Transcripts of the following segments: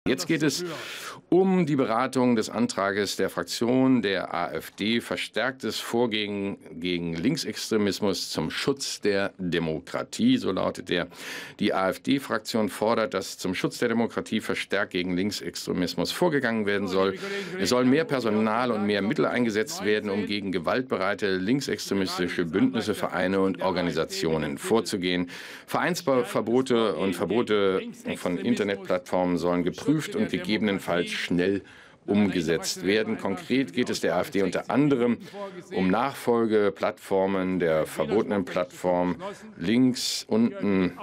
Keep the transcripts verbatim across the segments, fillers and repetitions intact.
Jetzt geht es um die Beratung des Antrages der Fraktion der AfD, verstärktes Vorgehen gegen Linksextremismus zum Schutz der Demokratie, so lautet der. Die AfD-Fraktion fordert, dass zum Schutz der Demokratie verstärkt gegen Linksextremismus vorgegangen werden soll. Es soll mehr Personal und mehr Mittel eingesetzt werden, um gegen gewaltbereite linksextremistische Bündnisse, Vereine und Organisationen vorzugehen. Vereinsverbote und Verbote von Internetplattformen sollen geprüft und gegebenenfalls schnell umgesetzt werden. Konkret geht es der AfD unter anderem um Nachfolgeplattformen der verbotenen Plattform links unten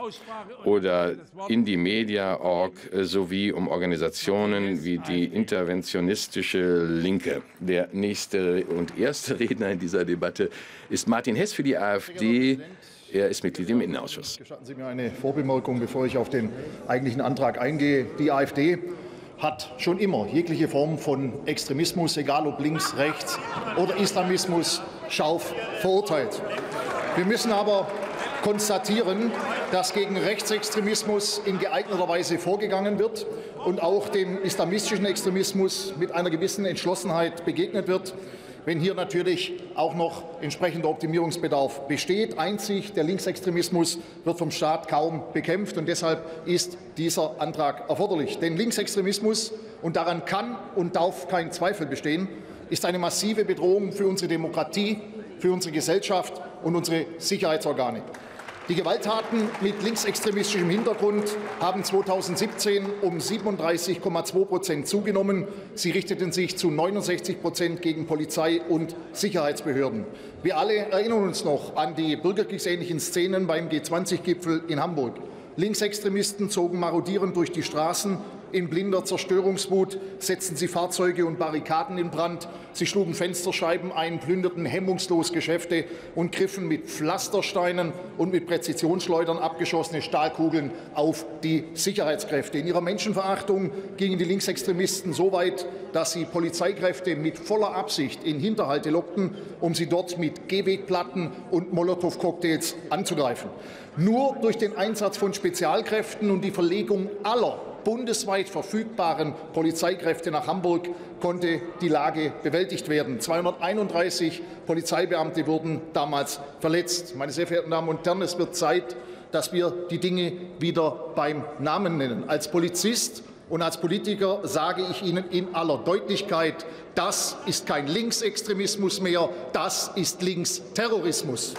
oder Indymedia Punkt org sowie um Organisationen wie die interventionistische Linke. Der nächste und erste Redner in dieser Debatte ist Martin Hess für die AfD. Er ist Mitglied im Innenausschuss. Gestatten Sie mir eine Vorbemerkung, bevor ich auf den eigentlichen Antrag eingehe. Die AfD hat schon immer jegliche Form von Extremismus, egal ob links, rechts oder Islamismus, scharf verurteilt. Wir müssen aber konstatieren, dass gegen Rechtsextremismus in geeigneter Weise vorgegangen wird und auch dem islamistischen Extremismus mit einer gewissen Entschlossenheit begegnet wird, wenn hier natürlich auch noch entsprechender Optimierungsbedarf besteht. Einzig der Linksextremismus wird vom Staat kaum bekämpft, und deshalb ist dieser Antrag erforderlich. Denn Linksextremismus, und daran kann und darf kein Zweifel bestehen, ist eine massive Bedrohung für unsere Demokratie, für unsere Gesellschaft und unsere Sicherheitsorgane. Die Gewalttaten mit linksextremistischem Hintergrund haben zweitausendsiebzehn um siebenunddreißig Komma zwei Prozent zugenommen. Sie richteten sich zu neunundsechzig Prozent gegen Polizei und Sicherheitsbehörden. Wir alle erinnern uns noch an die bürgerkriegsähnlichen Szenen beim G zwanzig Gipfel in Hamburg. Linksextremisten zogen marodierend durch die Straßen. In blinder Zerstörungswut setzten sie Fahrzeuge und Barrikaden in Brand. Sie schlugen Fensterscheiben ein, plünderten hemmungslos Geschäfte und griffen mit Pflastersteinen und mit Präzisionsschleudern abgeschossene Stahlkugeln auf die Sicherheitskräfte. In ihrer Menschenverachtung gingen die Linksextremisten so weit, dass sie Polizeikräfte mit voller Absicht in Hinterhalte lockten, um sie dort mit Gehwegplatten und Molotow-Cocktails anzugreifen. Nur durch den Einsatz von Spezialkräften und die Verlegung aller bundesweit verfügbaren Polizeikräfte nach Hamburg konnte die Lage bewältigt werden. zweihunderteinunddreißig Polizeibeamte wurden damals verletzt. Meine sehr verehrten Damen und Herren, es wird Zeit, dass wir die Dinge wieder beim Namen nennen. Als Polizist und als Politiker sage ich Ihnen in aller Deutlichkeit, das ist kein Linksextremismus mehr, das ist Linksterrorismus.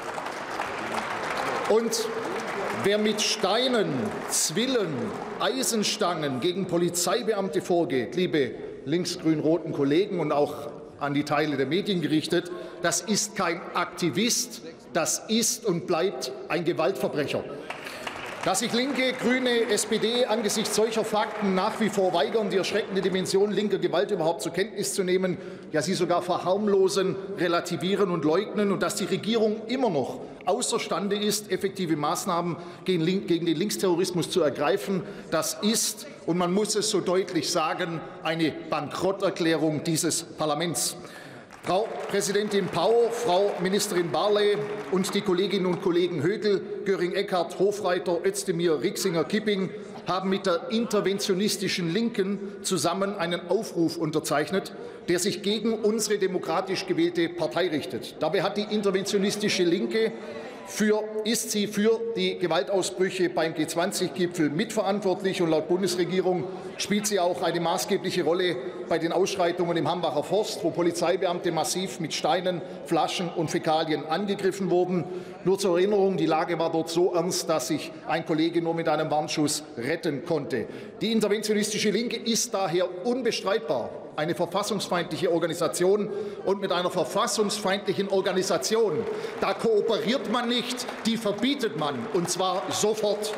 Und wer mit Steinen, Zwillen, Eisenstangen gegen Polizeibeamte vorgeht, liebe links-grün-roten Kollegen und auch an die Teile der Medien gerichtet, das ist kein Aktivist, das ist und bleibt ein Gewaltverbrecher. Dass sich Linke, Grüne, S P D angesichts solcher Fakten nach wie vor weigern, die erschreckende Dimension linker Gewalt überhaupt zur Kenntnis zu nehmen, ja sie sogar verharmlosen, relativieren und leugnen, und dass die Regierung immer noch außerstande ist, effektive Maßnahmen gegen, gegen den Linksterrorismus zu ergreifen, das ist, und man muss es so deutlich sagen, eine Bankrotterklärung dieses Parlaments. Frau Präsidentin Pau, Frau Ministerin Barley und die Kolleginnen und Kollegen Högel, Göring-Eckardt, Hofreiter, Özdemir, Rixinger, Kipping haben mit der interventionistischen Linken zusammen einen Aufruf unterzeichnet, der sich gegen unsere demokratisch gewählte Partei richtet. Dabei hat die interventionistische Linke Für, ist sie für die Gewaltausbrüche beim G zwanzig Gipfel mitverantwortlich, und laut Bundesregierung spielt sie auch eine maßgebliche Rolle bei den Ausschreitungen im Hambacher Forst, wo Polizeibeamte massiv mit Steinen, Flaschen und Fäkalien angegriffen wurden. Nur zur Erinnerung, die Lage war dort so ernst, dass sich ein Kollege nur mit einem Warnschuss retten konnte. Die interventionistische Linke ist daher unbestreitbar eine verfassungsfeindliche Organisation, und mit einer verfassungsfeindlichen Organisation, da kooperiert man nicht, die verbietet man, und zwar sofort.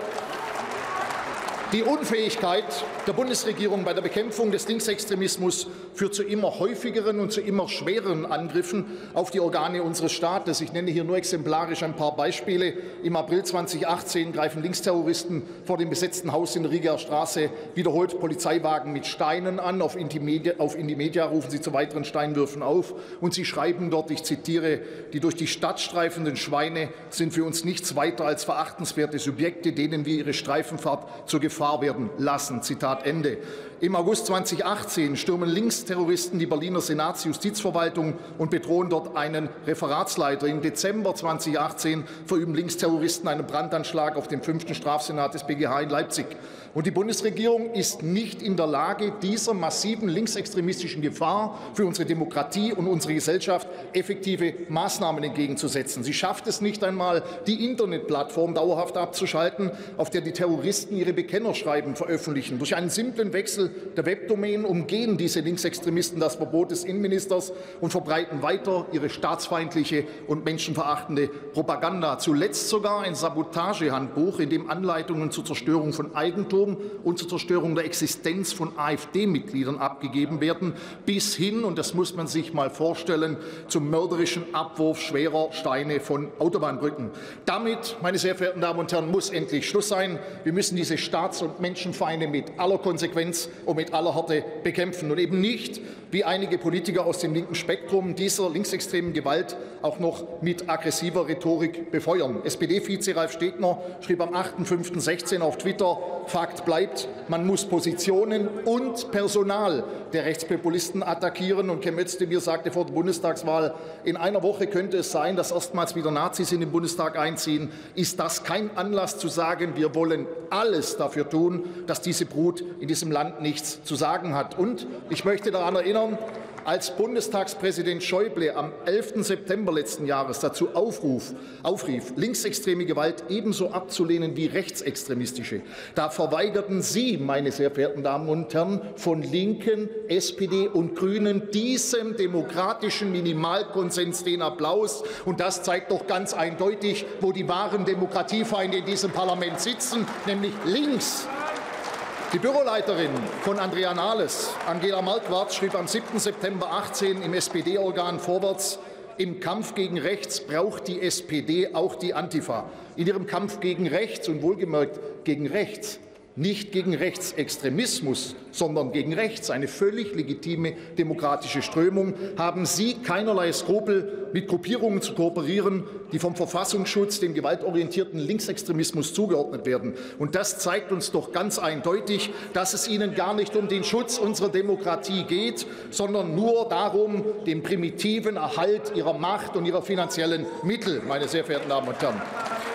Die Unfähigkeit der Bundesregierung bei der Bekämpfung des Linksextremismus führt zu immer häufigeren und zu immer schwereren Angriffen auf die Organe unseres Staates. Ich nenne hier nur exemplarisch ein paar Beispiele. Im April zweitausendachtzehn greifen Linksterroristen vor dem besetzten Haus in der Rigaer Straße wiederholt Polizeiwagen mit Steinen an. Auf Indymedia, auf Indymedia rufen sie zu weiteren Steinwürfen auf, und sie schreiben dort, ich zitiere, die durch die Stadt streifenden Schweine sind für uns nichts weiter als verachtenswerte Subjekte, denen wir ihre Streifenfahrt zur Gefahr Gefahr werden lassen. Zitat Ende. Im August zweitausendachtzehn stürmen Linksterroristen die Berliner Senatsjustizverwaltung und bedrohen dort einen Referatsleiter. Im Dezember zweitausendachtzehn verüben Linksterroristen einen Brandanschlag auf dem fünften Strafsenat des B G H in Leipzig. Und die Bundesregierung ist nicht in der Lage, dieser massiven linksextremistischen Gefahr für unsere Demokratie und unsere Gesellschaft effektive Maßnahmen entgegenzusetzen. Sie schafft es nicht einmal, die Internetplattform dauerhaft abzuschalten, auf der die Terroristen ihre Bekennerschreiben veröffentlichen. Durch einen simplen Wechsel der Webdomain umgehen diese Linksextremisten das Verbot des Innenministers und verbreiten weiter ihre staatsfeindliche und menschenverachtende Propaganda. Zuletzt sogar ein Sabotagehandbuch, in dem Anleitungen zur Zerstörung von Eigentum und zur Zerstörung der Existenz von AfD-Mitgliedern abgegeben werden, bis hin, und das muss man sich mal vorstellen, zum mörderischen Abwurf schwerer Steine von Autobahnbrücken. Damit, meine sehr verehrten Damen und Herren, muss endlich Schluss sein. Wir müssen diese Staats- und Menschenfeinde mit aller Konsequenz und mit aller Härte bekämpfen und eben nicht, wie einige Politiker aus dem linken Spektrum, dieser linksextremen Gewalt auch noch mit aggressiver Rhetorik befeuern. S P D-Vize Ralf Stegner schrieb am achten fünften sechzehn auf Twitter: Fakt bleibt, man muss Positionen und Personal der Rechtspopulisten attackieren. Und Cem Özdemir sagte vor der Bundestagswahl, in einer Woche könnte es sein, dass erstmals wieder Nazis in den Bundestag einziehen. Ist das kein Anlass zu sagen, wir wollen alles dafür tun, dass diese Brut in diesem Land nichts zu sagen hat? Und ich möchte daran erinnern, als Bundestagspräsident Schäuble am elften September letzten Jahres dazu aufruf, aufrief, linksextreme Gewalt ebenso abzulehnen wie rechtsextremistische, da verweigerten Sie, meine sehr verehrten Damen und Herren, von Linken, S P D und Grünen diesem demokratischen Minimalkonsens den Applaus. Und das zeigt doch ganz eindeutig, wo die wahren Demokratiefeinde in diesem Parlament sitzen, nämlich links. Die Büroleiterin von Andrea Nahles, Angela Marquardt, schrieb am siebten September achtzehn im S P D-Organ Vorwärts: Im Kampf gegen rechts braucht die S P D auch die Antifa. In ihrem Kampf gegen rechts, und wohlgemerkt gegen rechts, nicht gegen Rechtsextremismus, sondern gegen rechts, eine völlig legitime demokratische Strömung, haben Sie keinerlei Skrupel, mit Gruppierungen zu kooperieren, die vom Verfassungsschutz dem gewaltorientierten Linksextremismus zugeordnet werden. Und das zeigt uns doch ganz eindeutig, dass es Ihnen gar nicht um den Schutz unserer Demokratie geht, sondern nur darum, den primitiven Erhalt Ihrer Macht und Ihrer finanziellen Mittel, meine sehr verehrten Damen und Herren.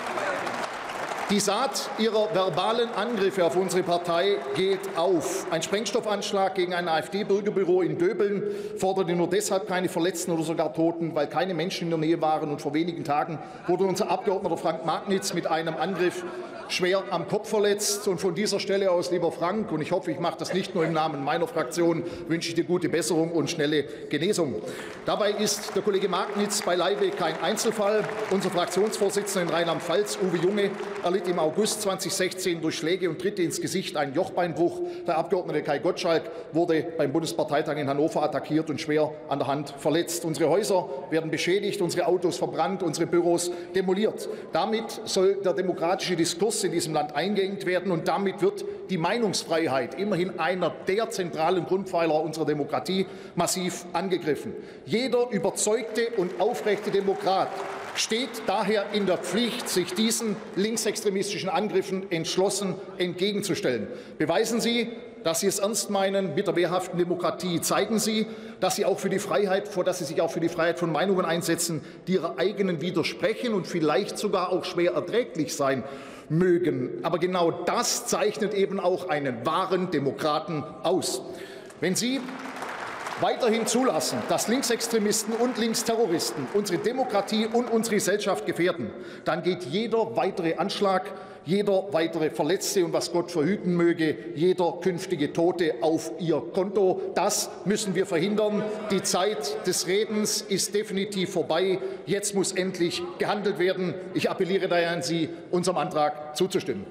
Die Saat Ihrer verbalen Angriffe auf unsere Partei geht auf. Ein Sprengstoffanschlag gegen ein AfD-Bürgerbüro in Döbeln forderte nur deshalb keine Verletzten oder sogar Toten, weil keine Menschen in der Nähe waren. Und vor wenigen Tagen wurde unser Abgeordneter Frank Magnitz mit einem Angriff schwer am Kopf verletzt. Und von dieser Stelle aus, lieber Frank, und ich hoffe, ich mache das nicht nur im Namen meiner Fraktion, wünsche ich dir gute Besserung und schnelle Genesung. Dabei ist der Kollege Magnitz beileibe kein Einzelfall. Unser Fraktionsvorsitzender in Rheinland-Pfalz, Uwe Junge, erlitt im August zweitausendsechzehn durch Schläge und Tritte ins Gesicht einen Jochbeinbruch. Der Abgeordnete Kai Gottschalk wurde beim Bundesparteitag in Hannover attackiert und schwer an der Hand verletzt. Unsere Häuser werden beschädigt, unsere Autos verbrannt, unsere Büros demoliert. Damit soll der demokratische Diskurs in diesem Land eingeengt werden, und damit wird die Meinungsfreiheit, immerhin einer der zentralen Grundpfeiler unserer Demokratie, massiv angegriffen. Jeder überzeugte und aufrechte Demokrat steht daher in der Pflicht, sich diesen linksextremistischen Angriffen entschlossen entgegenzustellen. Beweisen Sie, dass Sie es ernst meinen mit der wehrhaften Demokratie. Zeigen Sie, dass Sie, auch für die Freiheit, dass Sie sich auch für die Freiheit von Meinungen einsetzen, die Ihrer eigenen widersprechen und vielleicht sogar auch schwer erträglich sein mögen. Aber genau das zeichnet eben auch einen wahren Demokraten aus. Wenn Sie weiterhin zulassen, dass Linksextremisten und Linksterroristen unsere Demokratie und unsere Gesellschaft gefährden, dann geht jeder weitere Anschlag, jeder weitere Verletzte und, was Gott verhüten möge, jeder künftige Tote auf ihr Konto. Das müssen wir verhindern. Die Zeit des Redens ist definitiv vorbei. Jetzt muss endlich gehandelt werden. Ich appelliere daher an Sie, unserem Antrag zuzustimmen.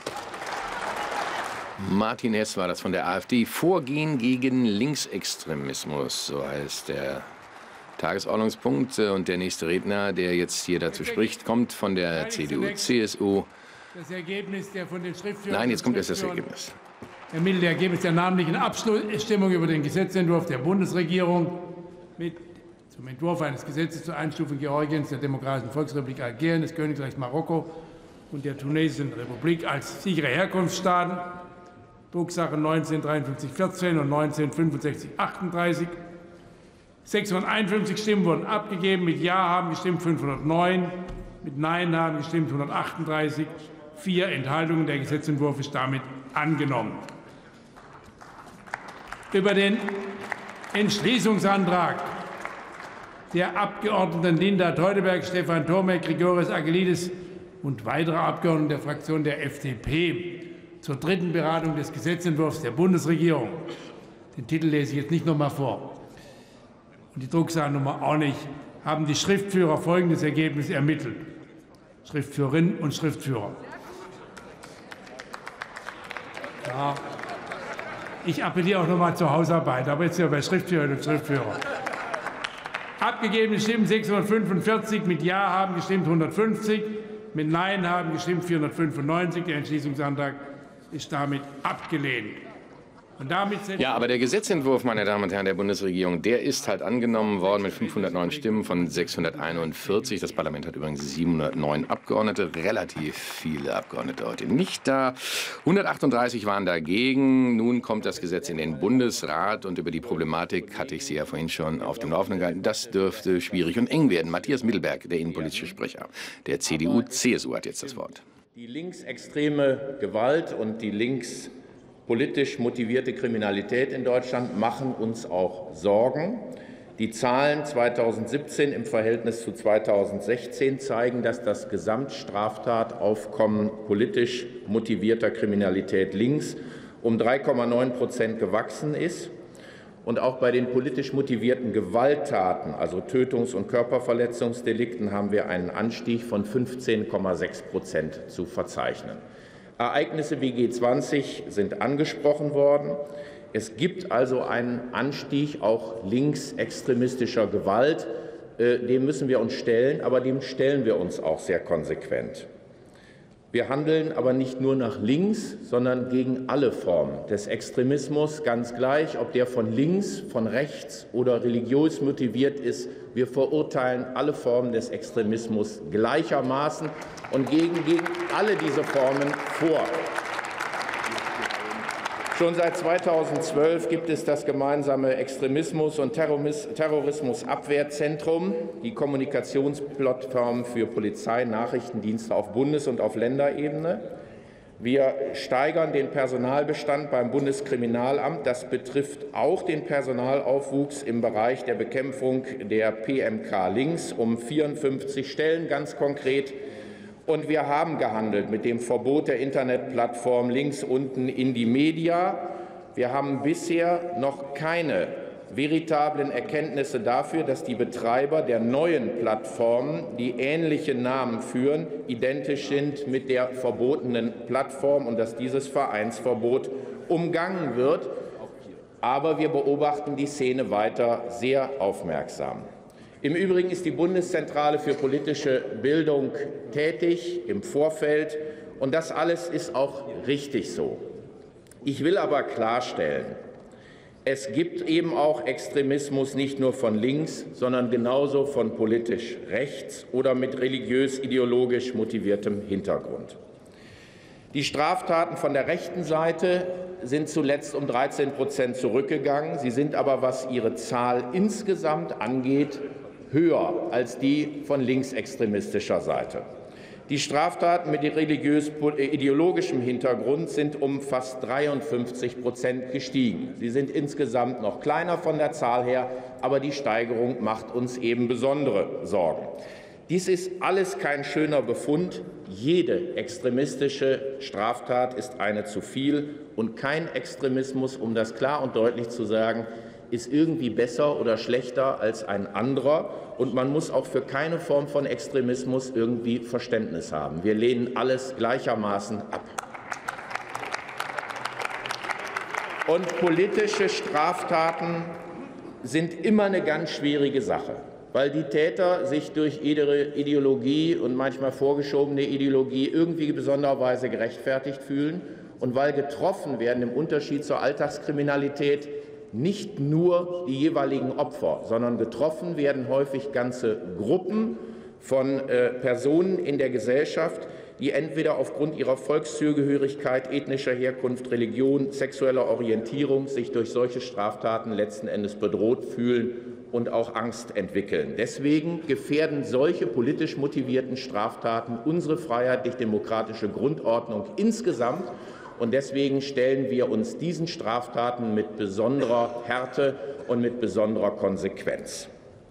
Martin Hess war das von der AfD. Vorgehen gegen Linksextremismus, so heißt der Tagesordnungspunkt. Und der nächste Redner, der jetzt hier dazu spricht, kommt von der C D U C S U. Das Ergebnis der von den Schriftführern Nein, jetzt kommt erst das Ergebnis. Ermittelte Ergebnis der namentlichen Abstimmung über den Gesetzentwurf der Bundesregierung mit zum Entwurf eines Gesetzes zur Einstufung Georgiens, der Demokratischen Volksrepublik Algerien, des Königreichs Marokko und der Tunesischen Republik als sichere Herkunftsstaaten, Drucksache neunzehnhundertdreiundfünfzig vierzehn und neunzehnhundertfünfundsechzig achtunddreißig. sechshunderteinundfünfzig Stimmen wurden abgegeben. Mit Ja haben gestimmt fünfhundertneun, mit Nein haben gestimmt hundertachtunddreißig. Vier Enthaltungen. Der Gesetzentwurf ist damit angenommen. Über den Entschließungsantrag der Abgeordneten Linda Teuteberg, Stefan Thomek, Grigoris Agelidis und weitere Abgeordnete der Fraktion der F D P zur dritten Beratung des Gesetzentwurfs der Bundesregierung. Den Titel lese ich jetzt nicht noch einmal vor. Und die Drucksachnummer auch nicht, haben die Schriftführer folgendes Ergebnis ermittelt. Schriftführerinnen und Schriftführer. Ja, ich appelliere auch noch einmal zur Hausarbeit, aber jetzt ja bei Schriftführerinnen und Schriftführern. Abgegebene Stimmen sechshundertfünfundvierzig, mit Ja haben gestimmt hundertfünfzig, mit Nein haben gestimmt vierhundertfünfundneunzig. Der Entschließungsantrag ist damit abgelehnt. Und damit ja, aber der Gesetzentwurf, meine Damen und Herren, der Bundesregierung, der ist halt angenommen worden mit fünfhundertneun Stimmen von sechshunderteinundvierzig. Das Parlament hat übrigens siebenhundertneun Abgeordnete, relativ viele Abgeordnete heute nicht da. hundertachtunddreißig waren dagegen. Nun kommt das Gesetz in den Bundesrat und über die Problematik hatte ich Sie ja vorhin schon auf dem Laufenden gehalten. Das dürfte schwierig und eng werden. Matthias Mittelberg, der innenpolitische Sprecher der C D U C S U, hat jetzt das Wort. Die linksextreme Gewalt und die links politisch motivierte Kriminalität in Deutschland machen uns auch Sorgen. Die Zahlen zweitausendsiebzehn im Verhältnis zu zweitausendsechzehn zeigen, dass das Gesamtstraftataufkommen politisch motivierter Kriminalität links um drei Komma neun Prozent gewachsen ist. Und auch bei den politisch motivierten Gewalttaten, also Tötungs- und Körperverletzungsdelikten, haben wir einen Anstieg von fünfzehn Komma sechs Prozent zu verzeichnen. Ereignisse wie G zwanzig sind angesprochen worden. Es gibt also einen Anstieg auch linksextremistischer Gewalt. Dem müssen wir uns stellen, aber dem stellen wir uns auch sehr konsequent. Wir handeln aber nicht nur nach links, sondern gegen alle Formen des Extremismus, ganz gleich, ob der von links, von rechts oder religiös motiviert ist. Wir verurteilen alle Formen des Extremismus gleichermaßen und gehen gegen alle diese Formen vor. Schon seit zweitausendzwölf gibt es das gemeinsame Extremismus- und Terrorismusabwehrzentrum, die Kommunikationsplattform für Polizei, Nachrichtendienste auf Bundes- und auf Länderebene. Wir steigern den Personalbestand beim Bundeskriminalamt. Das betrifft auch den Personalaufwuchs im Bereich der Bekämpfung der P M K links um vierundfünfzig Stellen ganz konkret. Und wir haben gehandelt mit dem Verbot der Internetplattform links unten Indymedia. Wir haben bisher noch keine veritablen Erkenntnisse dafür, dass die Betreiber der neuen Plattformen, die ähnliche Namen führen, identisch sind mit der verbotenen Plattform und dass dieses Vereinsverbot umgangen wird. Aber wir beobachten die Szene weiter sehr aufmerksam. Im Übrigen ist die Bundeszentrale für politische Bildung tätig im Vorfeld, und das alles ist auch richtig so. Ich will aber klarstellen, es gibt eben auch Extremismus nicht nur von links, sondern genauso von politisch rechts oder mit religiös-ideologisch motiviertem Hintergrund. Die Straftaten von der rechten Seite sind zuletzt um dreizehn Prozent zurückgegangen. Sie sind aber, was ihre Zahl insgesamt angeht, höher als die von linksextremistischer Seite. Die Straftaten mit religiös-ideologischem Hintergrund sind um fast dreiundfünfzig Prozent gestiegen. Sie sind insgesamt noch kleiner von der Zahl her, aber die Steigerung macht uns eben besondere Sorgen. Dies ist alles kein schöner Befund. Jede extremistische Straftat ist eine zu viel, und kein Extremismus, um das klar und deutlich zu sagen, ist irgendwie besser oder schlechter als ein anderer, und man muss auch für keine Form von Extremismus irgendwie Verständnis haben. Wir lehnen alles gleichermaßen ab. Und politische Straftaten sind immer eine ganz schwierige Sache, weil die Täter sich durch ihre Ideologie und manchmal vorgeschobene Ideologie irgendwie in besonderer Weise gerechtfertigt fühlen und weil getroffen werden im Unterschied zur Alltagskriminalität nicht nur die jeweiligen Opfer, sondern getroffen werden häufig ganze Gruppen von äh, Personen in der Gesellschaft, die entweder aufgrund ihrer Volkszugehörigkeit, ethnischer Herkunft, Religion, sexueller Orientierung sich durch solche Straftaten letzten Endes bedroht fühlen und auch Angst entwickeln. Deswegen gefährden solche politisch motivierten Straftaten unsere freiheitlich-demokratische Grundordnung insgesamt. Und deswegen stellen wir uns diesen Straftaten mit besonderer Härte und mit besonderer Konsequenz.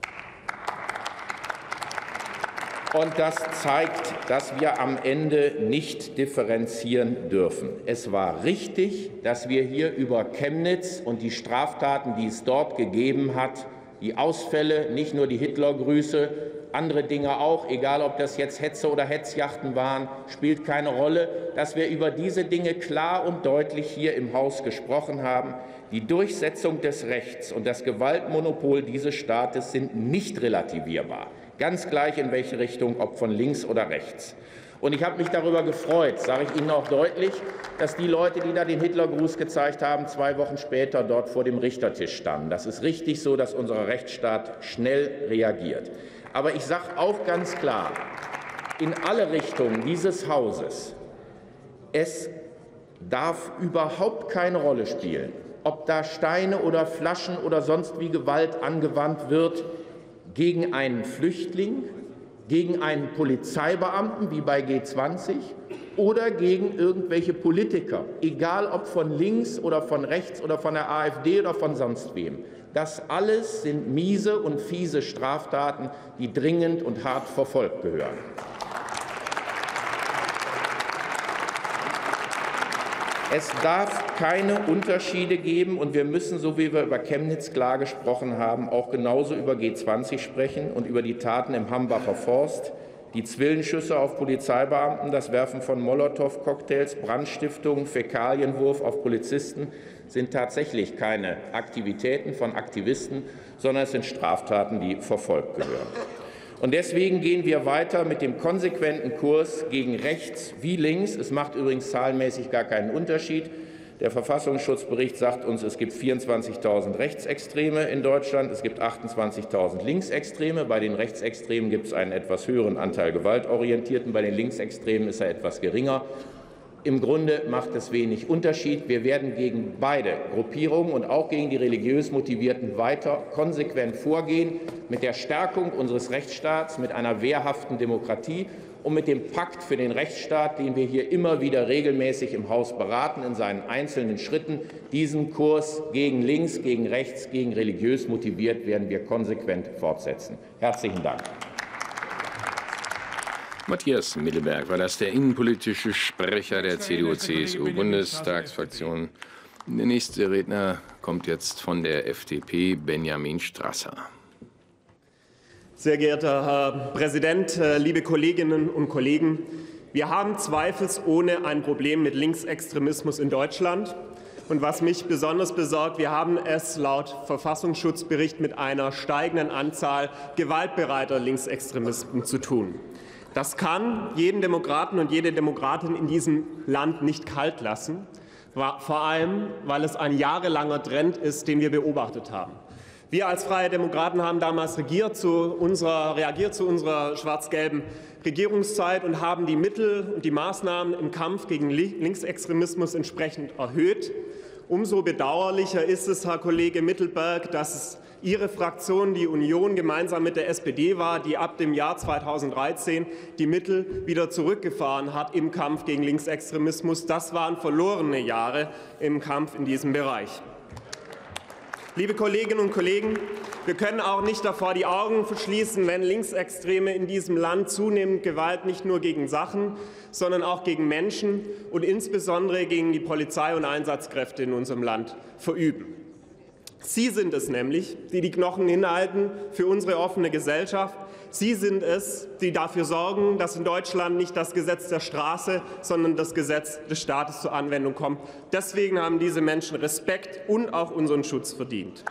Und das zeigt, dass wir am Ende nicht differenzieren dürfen. Es war richtig, dass wir hier über Chemnitz und die Straftaten, die es dort gegeben hat, die Ausfälle, nicht nur die Hitlergrüße, andere Dinge auch, egal ob das jetzt Hetze oder Hetzjachten waren, spielt keine Rolle, dass wir über diese Dinge klar und deutlich hier im Haus gesprochen haben. Die Durchsetzung des Rechts und das Gewaltmonopol dieses Staates sind nicht relativierbar, ganz gleich in welche Richtung, ob von links oder rechts. Und ich habe mich darüber gefreut, sage ich Ihnen auch deutlich, dass die Leute, die da den Hitlergruß gezeigt haben, zwei Wochen später dort vor dem Richtertisch standen. Das ist richtig so, dass unser Rechtsstaat schnell reagiert. Aber ich sage auch ganz klar, in alle Richtungen dieses Hauses, es darf überhaupt keine Rolle spielen, ob da Steine oder Flaschen oder sonst wie Gewalt angewandt wird gegen einen Flüchtling, gegen einen Polizeibeamten wie bei G zwanzig oder gegen irgendwelche Politiker, egal ob von links oder von rechts oder von der AfD oder von sonst wem. Das alles sind miese und fiese Straftaten, die dringend und hart verfolgt gehören. Es darf keine Unterschiede geben, und wir müssen, so wie wir über Chemnitz klar gesprochen haben, auch genauso über G zwanzig sprechen und über die Taten im Hambacher Forst, die Zwillenschüsse auf Polizeibeamten, das Werfen von Molotow-Cocktails, Brandstiftungen, Fäkalienwurf auf Polizisten sind tatsächlich keine Aktivitäten von Aktivisten, sondern es sind Straftaten, die verfolgt gehören. Und deswegen gehen wir weiter mit dem konsequenten Kurs gegen rechts wie links. Es macht übrigens zahlenmäßig gar keinen Unterschied. Der Verfassungsschutzbericht sagt uns, es gibt vierundzwanzigtausend Rechtsextreme in Deutschland, es gibt achtundzwanzigtausend Linksextreme. Bei den Rechtsextremen gibt es einen etwas höheren Anteil Gewaltorientierten, bei den Linksextremen ist er etwas geringer. Im Grunde macht es wenig Unterschied. Wir werden gegen beide Gruppierungen und auch gegen die religiös Motivierten weiter konsequent vorgehen, mit der Stärkung unseres Rechtsstaats, mit einer wehrhaften Demokratie und mit dem Pakt für den Rechtsstaat, den wir hier immer wieder regelmäßig im Haus beraten, in seinen einzelnen Schritten. Diesen Kurs gegen links, gegen rechts, gegen religiös motiviert werden wir konsequent fortsetzen. Herzlichen Dank. Matthias Mittelberg war das, der innenpolitische Sprecher der C D U C S U-Bundestagsfraktion. Der nächste Redner kommt jetzt von der F D P, Benjamin Strasser. Sehr geehrter Herr Präsident, liebe Kolleginnen und Kollegen! Wir haben zweifelsohne ein Problem mit Linksextremismus in Deutschland. Und was mich besonders besorgt, wir haben es laut Verfassungsschutzbericht mit einer steigenden Anzahl gewaltbereiter Linksextremisten zu tun. Das kann jeden Demokraten und jede Demokratin in diesem Land nicht kalt lassen, vor allem, weil es ein jahrelanger Trend ist, den wir beobachtet haben. Wir als Freie Demokraten haben damals regiert zu unserer, reagiert zu unserer schwarz-gelben Regierungszeit und haben die Mittel und die Maßnahmen im Kampf gegen Linksextremismus entsprechend erhöht. Umso bedauerlicher ist es, Herr Kollege Mittelberg, dass es Ihre Fraktion, die Union, gemeinsam mit der S P D war, die ab dem Jahr zweitausenddreizehn die Mittel wieder zurückgefahren hat im Kampf gegen Linksextremismus. Das waren verlorene Jahre im Kampf in diesem Bereich. Liebe Kolleginnen und Kollegen, wir können auch nicht davor die Augen verschließen, wenn Linksextreme in diesem Land zunehmend Gewalt nicht nur gegen Sachen, sondern auch gegen Menschen und insbesondere gegen die Polizei und Einsatzkräfte in unserem Land verüben. Sie sind es nämlich, die die Knochen hinhalten für unsere offene Gesellschaft. Sie sind es, die dafür sorgen, dass in Deutschland nicht das Gesetz der Straße, sondern das Gesetz des Staates zur Anwendung kommt. Deswegen haben diese Menschen Respekt und auch unseren Schutz verdient.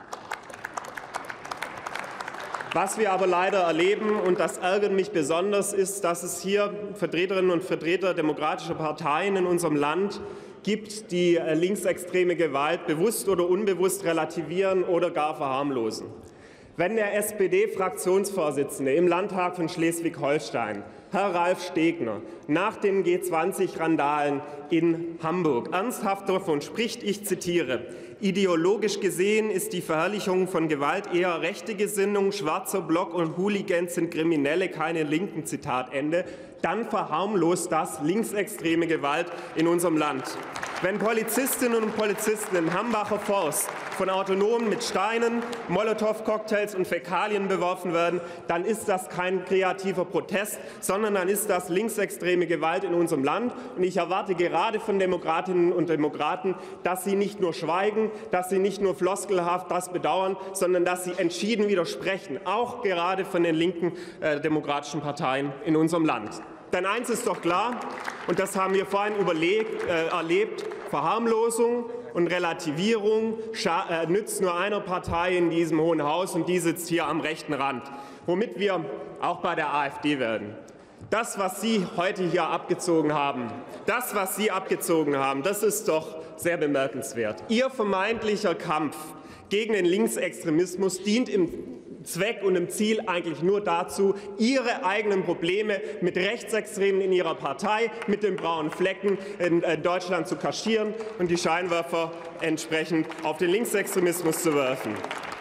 Was wir aber leider erleben, und das ärgert mich besonders, ist, dass es hier Vertreterinnen und Vertreter demokratischer Parteien in unserem Land gibt, die linksextreme Gewalt bewusst oder unbewusst relativieren oder gar verharmlosen. Wenn der S P D-Fraktionsvorsitzende im Landtag von Schleswig-Holstein, Herr Ralf Stegner, nach den G zwanzig-Randalen in Hamburg ernsthaft davon spricht, ich zitiere, ideologisch gesehen ist die Verherrlichung von Gewalt eher rechte Gesinnung, schwarzer Block und Hooligans sind Kriminelle, keine Linken, Zitat Ende, dann verharmlost das linksextreme Gewalt in unserem Land. Wenn Polizistinnen und Polizisten im Hambacher Forst von Autonomen mit Steinen, Molotow-Cocktails und Fäkalien beworfen werden, dann ist das kein kreativer Protest, sondern dann ist das linksextreme Gewalt in unserem Land. Und ich erwarte gerade von Demokratinnen und Demokraten, dass sie nicht nur schweigen, dass sie nicht nur floskelhaft das bedauern, sondern dass sie entschieden widersprechen, auch gerade von den linken äh, demokratischen Parteien in unserem Land. Denn eins ist doch klar, und das haben wir vorhin überlegt, äh, erlebt, Verharmlosung und Relativierung äh, nützt nur einer Partei in diesem Hohen Haus, und die sitzt hier am rechten Rand, womit wir auch bei der AfD werden. Das, was Sie heute hier abgezogen haben, das, was Sie abgezogen haben, das ist doch sehr bemerkenswert. Ihr vermeintlicher Kampf gegen den Linksextremismus dient im Zweck und im Ziel eigentlich nur dazu, Ihre eigenen Probleme mit Rechtsextremen in Ihrer Partei, mit den braunen Flecken in Deutschland zu kaschieren und die Scheinwerfer entsprechend auf den Linksextremismus zu werfen.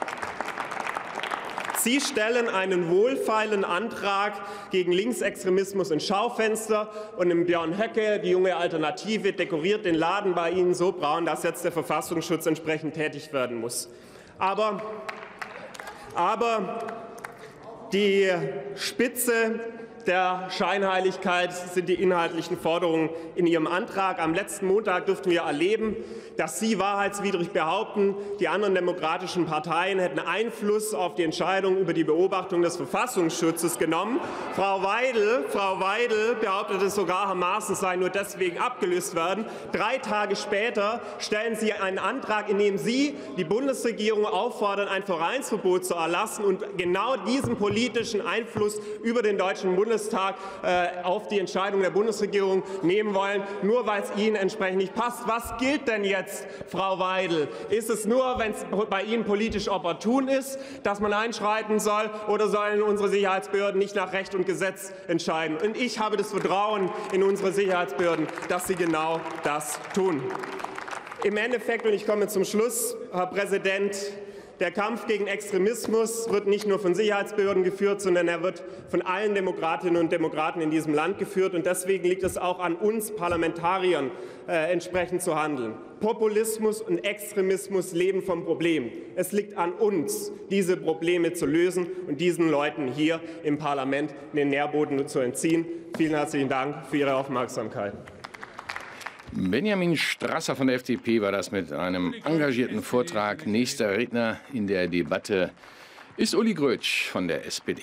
Sie stellen einen wohlfeilen Antrag gegen Linksextremismus ins Schaufenster, und im Björn Höcke, die junge Alternative, dekoriert den Laden bei Ihnen so braun, dass jetzt der Verfassungsschutz entsprechend tätig werden muss. Aber Aber die Spitze der Scheinheiligkeit sind die inhaltlichen Forderungen in Ihrem Antrag. Am letzten Montag durften wir erleben, dass Sie wahrheitswidrig behaupten, die anderen demokratischen Parteien hätten Einfluss auf die Entscheidung über die Beobachtung des Verfassungsschutzes genommen. Frau Weidel, Frau Weidel behauptete sogar, Herr Maaßen sei nur deswegen abgelöst worden. Drei Tage später stellen Sie einen Antrag, in dem Sie die Bundesregierung auffordern, ein Vereinsverbot zu erlassen und genau diesen politischen Einfluss über den Deutschen Bundestag Bundestag äh, auf die Entscheidung der Bundesregierung nehmen wollen, nur weil es Ihnen entsprechend nicht passt. Was gilt denn jetzt, Frau Weidel? Ist es nur, wenn es bei Ihnen politisch opportun ist, dass man einschreiten soll, oder sollen unsere Sicherheitsbehörden nicht nach Recht und Gesetz entscheiden? Und ich habe das Vertrauen in unsere Sicherheitsbehörden, dass sie genau das tun. Im Endeffekt, und ich komme zum Schluss, Herr Präsident, der Kampf gegen Extremismus wird nicht nur von Sicherheitsbehörden geführt, sondern er wird von allen Demokratinnen und Demokraten in diesem Land geführt. Und deswegen liegt es auch an uns Parlamentariern, äh, entsprechend zu handeln. Populismus und Extremismus leben vom Problem. Es liegt an uns, diese Probleme zu lösen und diesen Leuten hier im Parlament den Nährboden zu entziehen. Vielen herzlichen Dank für Ihre Aufmerksamkeit. Benjamin Strasser von der F D P war das mit einem engagierten Vortrag. Nächster Redner in der Debatte ist Uli Grötsch von der S P D.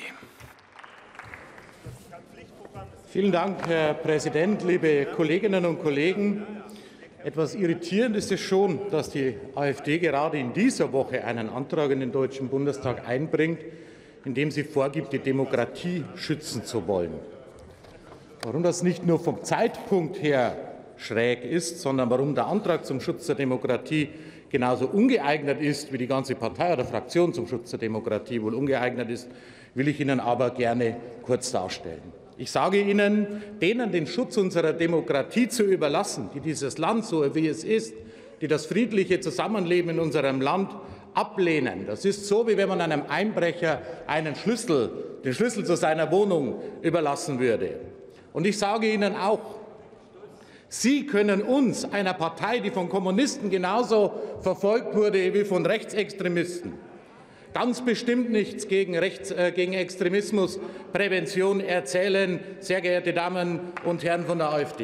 Vielen Dank, Herr Präsident, liebe Kolleginnen und Kollegen. Etwas irritierend ist es schon, dass die AfD gerade in dieser Woche einen Antrag in den Deutschen Bundestag einbringt, in dem sie vorgibt, die Demokratie schützen zu wollen. Warum das nicht nur vom Zeitpunkt her schräg ist, sondern warum der Antrag zum Schutz der Demokratie genauso ungeeignet ist, wie die ganze Partei oder Fraktion zum Schutz der Demokratie wohl ungeeignet ist, will ich Ihnen aber gerne kurz darstellen. Ich sage Ihnen, denen den Schutz unserer Demokratie zu überlassen, die dieses Land, so wie es ist, die das friedliche Zusammenleben in unserem Land ablehnen. Das ist so, wie wenn man einem Einbrecher einen Schlüssel, den Schlüssel zu seiner Wohnung überlassen würde. Und ich sage Ihnen auch, Sie können uns, einer Partei, die von Kommunisten genauso verfolgt wurde wie von Rechtsextremisten, ganz bestimmt nichts gegen, Rechts, äh, gegen Extremismusprävention erzählen, sehr geehrte Damen und Herren von der AfD.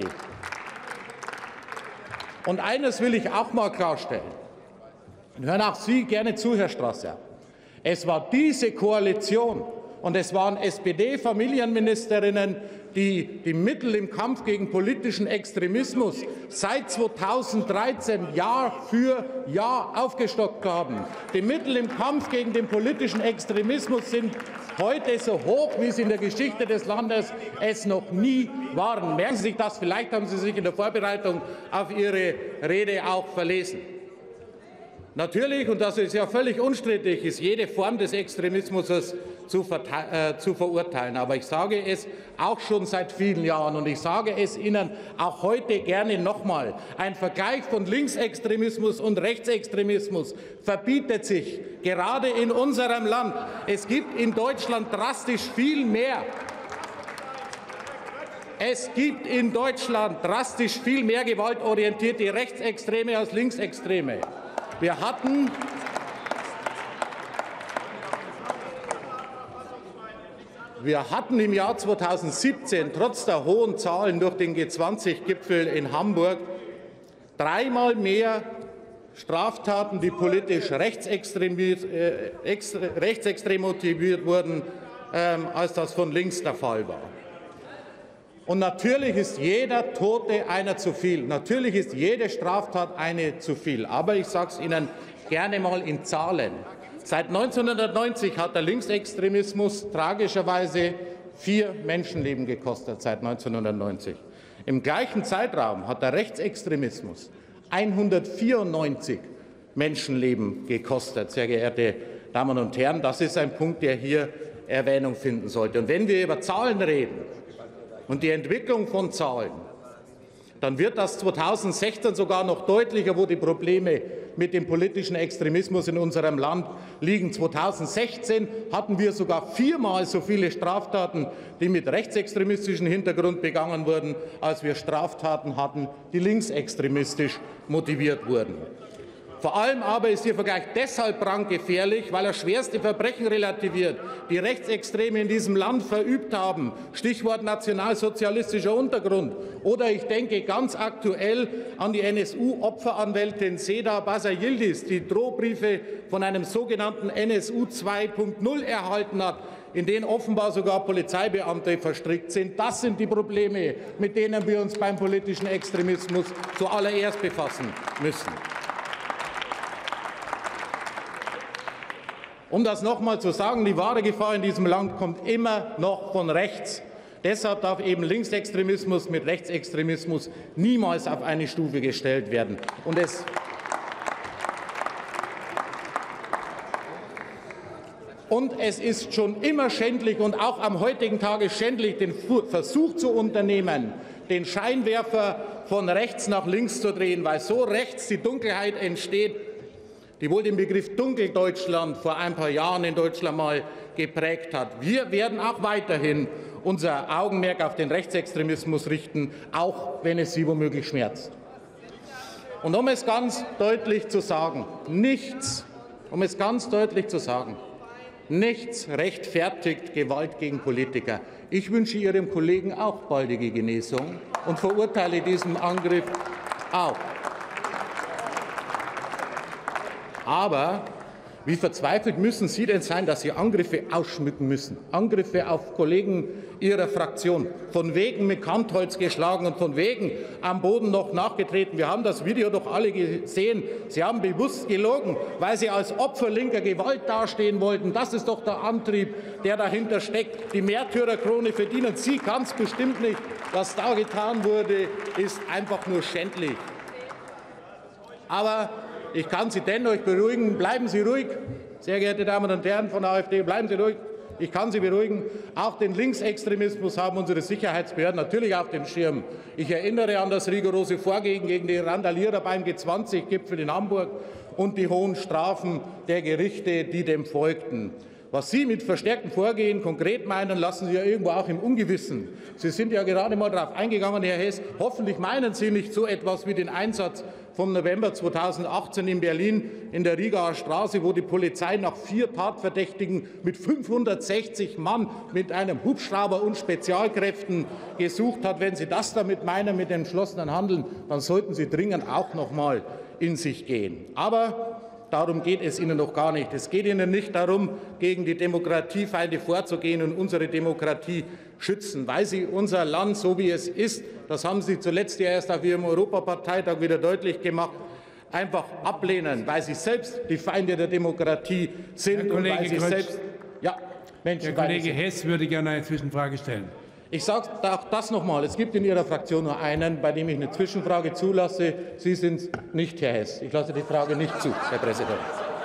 Und eines will ich auch mal klarstellen. Und hören auch Sie gerne zu, Herr Strasser. Es war diese Koalition und es waren S P D-Familienministerinnen, die die Mittel im Kampf gegen politischen Extremismus seit zweitausenddreizehn Jahr für Jahr aufgestockt haben. Die Mittel im Kampf gegen den politischen Extremismus sind heute so hoch, wie sie in der Geschichte des Landes es noch nie waren. Merken Sie sich das, vielleicht haben Sie sich in der Vorbereitung auf Ihre Rede auch verlesen. Natürlich, und das ist ja völlig unstrittig, ist jede Form des Extremismus zu, äh, zu verurteilen. Aber ich sage es auch schon seit vielen Jahren, und ich sage es Ihnen auch heute gerne nochmal. Ein Vergleich von Linksextremismus und Rechtsextremismus verbietet sich gerade in unserem Land. Es gibt in Deutschland drastisch viel mehr. Es gibt in Deutschland drastisch viel mehr gewaltorientierte Rechtsextreme als Linksextreme. Wir hatten Wir hatten im Jahr zweitausendsiebzehn trotz der hohen Zahlen durch den G zwanzig Gipfel in Hamburg dreimal mehr Straftaten, die politisch rechtsextrem, äh, rechtsextrem motiviert wurden, ähm, als das von links der Fall war. Und natürlich ist jeder Tote einer zu viel. Natürlich ist jede Straftat eine zu viel. Aber ich sage es Ihnen gerne mal in Zahlen. Seit neunzehnhundertneunzig hat der Linksextremismus tragischerweise vier Menschenleben gekostet, seit neunzehnhundertneunzig. Im gleichen Zeitraum hat der Rechtsextremismus hundertvierundneunzig Menschenleben gekostet. Sehr geehrte Damen und Herren, das ist ein Punkt, der hier Erwähnung finden sollte. Und wenn wir über Zahlen reden und die Entwicklung von Zahlen, dann wird das zweitausendsechzehn sogar noch deutlicher, wo die Probleme mit dem politischen Extremismus in unserem Land liegen. zweitausendsechzehn hatten wir sogar viermal so viele Straftaten, die mit rechtsextremistischem Hintergrund begangen wurden, als wir Straftaten hatten, die linksextremistisch motiviert wurden. Vor allem aber ist Ihr Vergleich deshalb brandgefährlich, weil er schwerste Verbrechen relativiert, die Rechtsextreme in diesem Land verübt haben. Stichwort nationalsozialistischer Untergrund. Oder ich denke ganz aktuell an die N S U-Opferanwältin Seda Basar Yildiz, die Drohbriefe von einem sogenannten N S U zwei Punkt null erhalten hat, in denen offenbar sogar Polizeibeamte verstrickt sind. Das sind die Probleme, mit denen wir uns beim politischen Extremismus zuallererst befassen müssen. Um das noch einmal zu sagen, die wahre Gefahr in diesem Land kommt immer noch von rechts. Deshalb darf eben Linksextremismus mit Rechtsextremismus niemals auf eine Stufe gestellt werden. Und es Und es ist schon immer schändlich und auch am heutigen Tage schändlich, den Versuch zu unternehmen, den Scheinwerfer von rechts nach links zu drehen, weil so rechts die Dunkelheit entsteht, die wohl den Begriff Dunkeldeutschland vor ein paar Jahren in Deutschland mal geprägt hat. Wir werden auch weiterhin unser Augenmerk auf den Rechtsextremismus richten, auch wenn es Sie womöglich schmerzt. Und um es ganz deutlich zu sagen, nichts, um es ganz deutlich zu sagen, nichts rechtfertigt Gewalt gegen Politiker. Ich wünsche Ihrem Kollegen auch baldige Genesung und verurteile diesen Angriff auch. Aber wie verzweifelt müssen Sie denn sein, dass Sie Angriffe ausschmücken müssen? Angriffe auf Kollegen Ihrer Fraktion, von wegen mit Kantholz geschlagen und von wegen am Boden noch nachgetreten. Wir haben das Video doch alle gesehen. Sie haben bewusst gelogen, weil Sie als Opfer linker Gewalt dastehen wollten. Das ist doch der Antrieb, der dahinter steckt. Die Märtyrerkrone verdienen Sie ganz bestimmt nicht. Was da getan wurde, ist einfach nur schändlich. Aber ich kann Sie dennoch beruhigen, bleiben Sie ruhig, sehr geehrte Damen und Herren von der AfD, bleiben Sie ruhig. Ich kann Sie beruhigen, auch den Linksextremismus haben unsere Sicherheitsbehörden natürlich auf dem Schirm. Ich erinnere an das rigorose Vorgehen gegen die Randalierer beim G zwanzig Gipfel in Hamburg und die hohen Strafen der Gerichte, die dem folgten. Was Sie mit verstärktem Vorgehen konkret meinen, lassen Sie ja irgendwo auch im Ungewissen. Sie sind ja gerade mal darauf eingegangen, Herr Hess. Hoffentlich meinen Sie nicht so etwas wie den Einsatz vom November zweitausendachtzehn in Berlin in der Rigaer Straße, wo die Polizei nach vier Tatverdächtigen mit fünfhundertsechzig Mann mit einem Hubschrauber und Spezialkräften gesucht hat. Wenn Sie das damit meinen, mit entschlossenen Handeln, dann sollten Sie dringend auch noch mal in sich gehen. Aber darum geht es Ihnen doch gar nicht. Es geht Ihnen nicht darum, gegen die Demokratiefeinde vorzugehen und unsere Demokratie schützen, weil Sie unser Land, so wie es ist, das haben Sie zuletzt ja erst auf Ihrem Europaparteitag wieder deutlich gemacht, einfach ablehnen, weil Sie selbst die Feinde der Demokratie sind Herr und weil Sie Grötsch, selbst ja, Menschen Herr Kollege Hess würde gerne eine Zwischenfrage stellen. Ich sage auch das noch einmal. Es gibt in Ihrer Fraktion nur einen, bei dem ich eine Zwischenfrage zulasse. Sie sind nicht Herr Hess. Ich lasse die Frage nicht zu, Herr Präsident.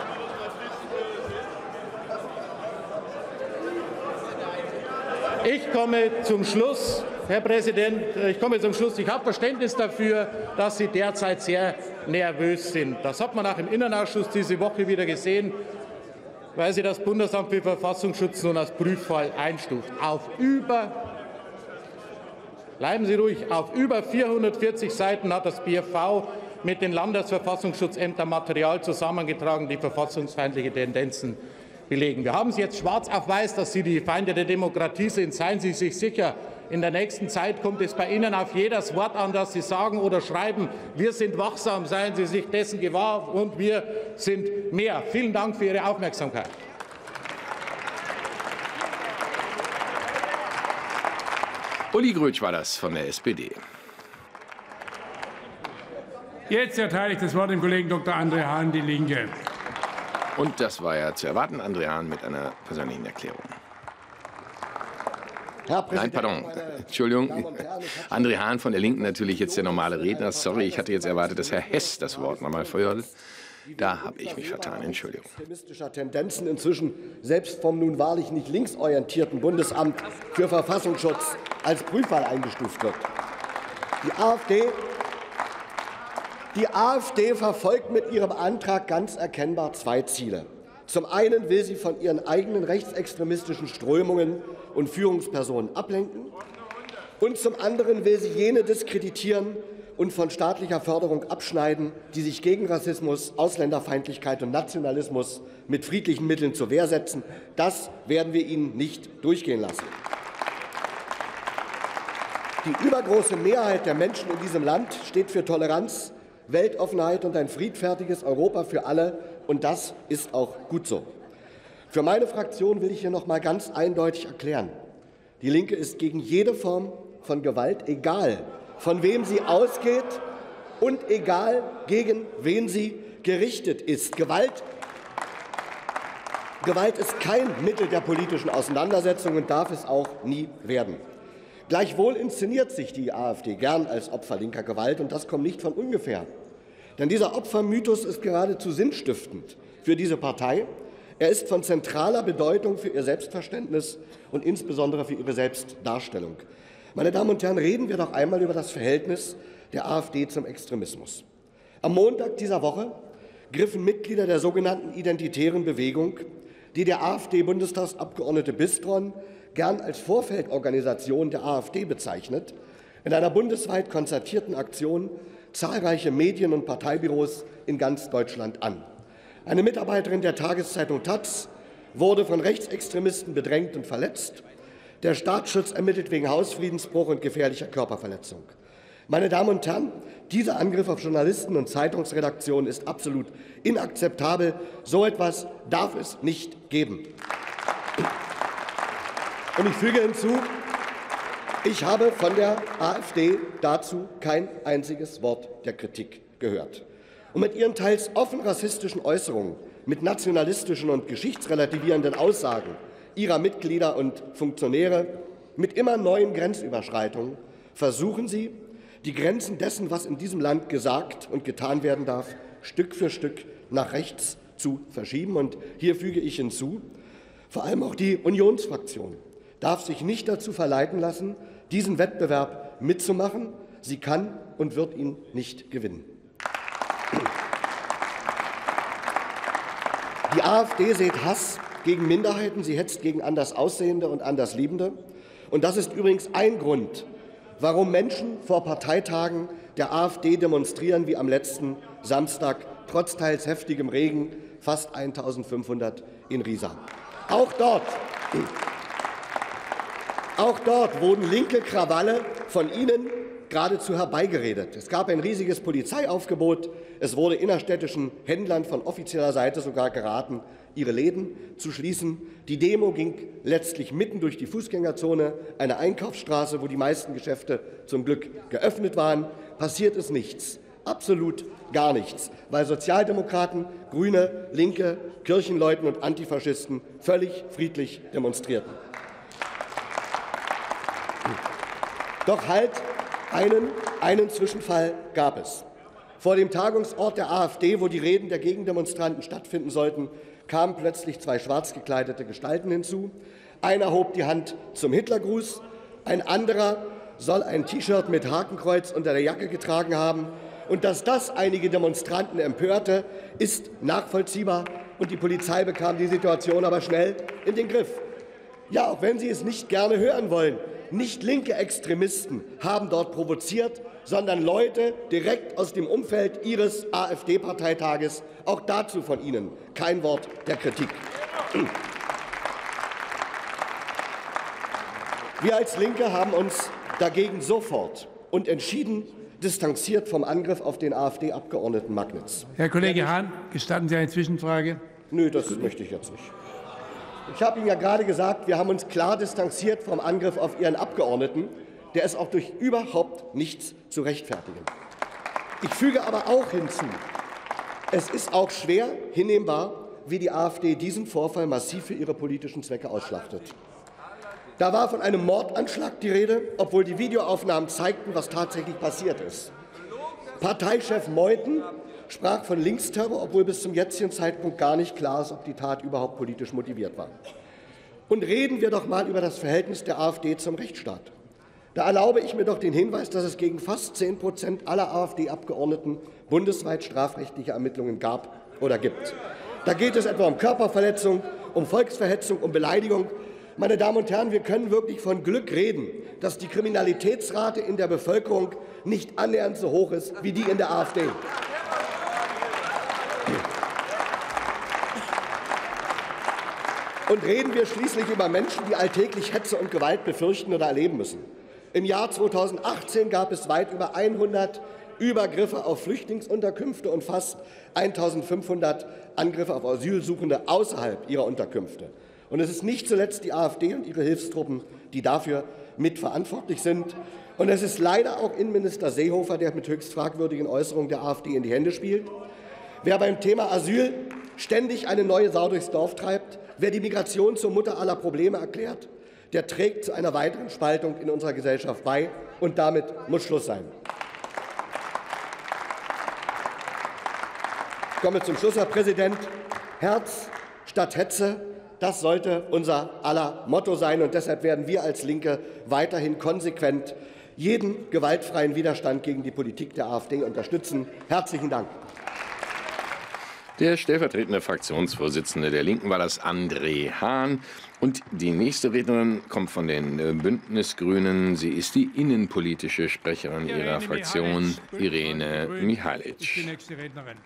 Ich komme zum Schluss, Herr Präsident. Ich komme zum Schluss. Ich habe Verständnis dafür, dass Sie derzeit sehr nervös sind. Das hat man auch im Innenausschuss diese Woche wieder gesehen, weil Sie das Bundesamt für Verfassungsschutz nun als Prüffall einstuft. Auf über Bleiben Sie ruhig. Auf über vierhundertvierzig Seiten hat das B F V mit den Landesverfassungsschutzämtern Material zusammengetragen, die verfassungsfeindliche Tendenzen belegen. Wir haben es jetzt schwarz auf weiß, dass Sie die Feinde der Demokratie sind. Seien Sie sich sicher, in der nächsten Zeit kommt es bei Ihnen auf jedes Wort an, das Sie sagen oder schreiben. Wir sind wachsam, seien Sie sich dessen gewahr, und wir sind mehr. Vielen Dank für Ihre Aufmerksamkeit. Uli Grötsch war das von der S P D. Jetzt erteile ich das Wort dem Kollegen Doktor André Hahn, Die Linke. Und das war ja zu erwarten, André Hahn mit einer persönlichen Erklärung. Herr Präsident, Nein, pardon, Entschuldigung. André Hahn von der Linken, natürlich jetzt der normale Redner. Sorry, ich hatte jetzt erwartet, dass Herr Hess das Wort nochmal feuert. Da habe ich mich vertan, Entschuldigung. Extremistischer Tendenzen inzwischen selbst vom nun wahrlich nicht linksorientierten Bundesamt für Verfassungsschutz als Prüffall eingestuft wird. Die AfD, die AfD verfolgt mit ihrem Antrag ganz erkennbar zwei Ziele. Zum einen will sie von ihren eigenen rechtsextremistischen Strömungen und Führungspersonen ablenken, und zum anderen will sie jene diskreditieren und von staatlicher Förderung abschneiden, die sich gegen Rassismus, Ausländerfeindlichkeit und Nationalismus mit friedlichen Mitteln zur Wehr setzen. Das werden wir ihnen nicht durchgehen lassen. Die übergroße Mehrheit der Menschen in diesem Land steht für Toleranz, Weltoffenheit und ein friedfertiges Europa für alle, und das ist auch gut so. Für meine Fraktion will ich hier noch mal ganz eindeutig erklären: Die Linke ist gegen jede Form von Gewalt, egal von wem sie ausgeht und egal gegen wen sie gerichtet ist. Gewalt, Gewalt ist kein Mittel der politischen Auseinandersetzung und darf es auch nie werden. Gleichwohl inszeniert sich die AfD gern als Opfer linker Gewalt, und das kommt nicht von ungefähr. Denn dieser Opfermythos ist geradezu sinnstiftend für diese Partei. Er ist von zentraler Bedeutung für ihr Selbstverständnis und insbesondere für ihre Selbstdarstellung. Meine Damen und Herren, reden wir doch einmal über das Verhältnis der AfD zum Extremismus. Am Montag dieser Woche griffen Mitglieder der sogenannten Identitären Bewegung, die der AfD-Bundestagsabgeordnete Bistron gern als Vorfeldorganisation der AfD bezeichnet, in einer bundesweit konzertierten Aktion zahlreiche Medien- und Parteibüros in ganz Deutschland an. Eine Mitarbeiterin der Tageszeitung Taz wurde von Rechtsextremisten bedrängt und verletzt. Der Staatsschutz ermittelt wegen Hausfriedensbruch und gefährlicher Körperverletzung. Meine Damen und Herren, dieser Angriff auf Journalisten und Zeitungsredaktionen ist absolut inakzeptabel. So etwas darf es nicht geben. Und ich füge hinzu, ich habe von der AfD dazu kein einziges Wort der Kritik gehört. Und mit ihren teils offen rassistischen Äußerungen, mit nationalistischen und geschichtsrelativierenden Aussagen ihrer Mitglieder und Funktionäre, mit immer neuen Grenzüberschreitungen versuchen sie, die Grenzen dessen, was in diesem Land gesagt und getan werden darf, Stück für Stück nach rechts zu verschieben. Und hier füge ich hinzu, vor allem auch die Unionsfraktion darf sich nicht dazu verleiten lassen, diesen Wettbewerb mitzumachen. Sie kann und wird ihn nicht gewinnen. Die AfD sät Hass gegen Minderheiten, sie hetzt gegen Andersaussehende und Andersliebende. Und das ist übrigens ein Grund, warum Menschen vor Parteitagen der AfD demonstrieren, wie am letzten Samstag, trotz teils heftigem Regen, fast eintausendfünfhundert in Riesa. Auch dort, auch dort wurden linke Krawalle von Ihnen geradezu herbeigeredet. Es gab ein riesiges Polizeiaufgebot. Es wurde innerstädtischen Händlern von offizieller Seite sogar geraten, ihre Läden zu schließen. Die Demo ging letztlich mitten durch die Fußgängerzone, eine Einkaufsstraße, wo die meisten Geschäfte zum Glück geöffnet waren. Passiert ist nichts, absolut gar nichts, weil Sozialdemokraten, Grüne, Linke, Kirchenleuten und Antifaschisten völlig friedlich demonstrierten. Doch halt, einen, einen Zwischenfall gab es. Vor dem Tagungsort der AfD, wo die Reden der Gegendemonstranten stattfinden sollten, kamen plötzlich zwei schwarz gekleidete Gestalten hinzu. Einer hob die Hand zum Hitlergruß, ein anderer soll ein T-Shirt mit Hakenkreuz unter der Jacke getragen haben. Und dass das einige Demonstranten empörte, ist nachvollziehbar. Und die Polizei bekam die Situation aber schnell in den Griff. Ja, auch wenn Sie es nicht gerne hören wollen, nicht linke Extremisten haben dort provoziert, sondern Leute direkt aus dem Umfeld Ihres AfD-Parteitages. Auch dazu von Ihnen kein Wort der Kritik. Wir als Linke haben uns dagegen sofort und entschieden distanziert vom Angriff auf den AfD-Abgeordneten Magnitz. Herr Kollege Hahn, gestatten Sie eine Zwischenfrage? Nö, das möchte ich jetzt nicht. Ich habe Ihnen ja gerade gesagt, wir haben uns klar distanziert vom Angriff auf Ihren Abgeordneten. Der ist auch durch überhaupt nichts zu rechtfertigen. Ich füge aber auch hinzu, es ist auch schwer hinnehmbar, wie die AfD diesen Vorfall massiv für ihre politischen Zwecke ausschlachtet. Da war von einem Mordanschlag die Rede, obwohl die Videoaufnahmen zeigten, was tatsächlich passiert ist. Parteichef Meuthen sprach von Linksterror, obwohl bis zum jetzigen Zeitpunkt gar nicht klar ist, ob die Tat überhaupt politisch motiviert war. Und reden wir doch mal über das Verhältnis der AfD zum Rechtsstaat. Da erlaube ich mir doch den Hinweis, dass es gegen fast zehn Prozent aller AfD-Abgeordneten bundesweit strafrechtliche Ermittlungen gab oder gibt. Da geht es etwa um Körperverletzung, um Volksverhetzung, um Beleidigung. Meine Damen und Herren, wir können wirklich von Glück reden, dass die Kriminalitätsrate in der Bevölkerung nicht annähernd so hoch ist wie die in der AfD. Und reden wir schließlich über Menschen, die alltäglich Hetze und Gewalt befürchten oder erleben müssen. Im Jahr zweitausendachtzehn gab es weit über hundert Übergriffe auf Flüchtlingsunterkünfte und fast eintausendfünfhundert Angriffe auf Asylsuchende außerhalb ihrer Unterkünfte. Und es ist nicht zuletzt die AfD und ihre Hilfstruppen, die dafür mitverantwortlich sind. Und es ist leider auch Innenminister Seehofer, der mit höchst fragwürdigen Äußerungen der AfD in die Hände spielt. Wer beim Thema Asyl ständig eine neue Sau durchs Dorf treibt, wer die Migration zur Mutter aller Probleme erklärt, der trägt zu einer weiteren Spaltung in unserer Gesellschaft bei. Und damit muss Schluss sein. Ich komme zum Schluss, Herr Präsident. Herz statt Hetze. Das sollte unser aller Motto sein, und deshalb werden wir als Linke weiterhin konsequent jeden gewaltfreien Widerstand gegen die Politik der AfD unterstützen. Herzlichen Dank. Der stellvertretende Fraktionsvorsitzende der Linken war das André Hahn. Und die nächste Rednerin kommt von den Bündnisgrünen. Sie ist die innenpolitische Sprecherin Irene ihrer Fraktion, Mihalic. Irene Mihalic. Die nächste Rednerin.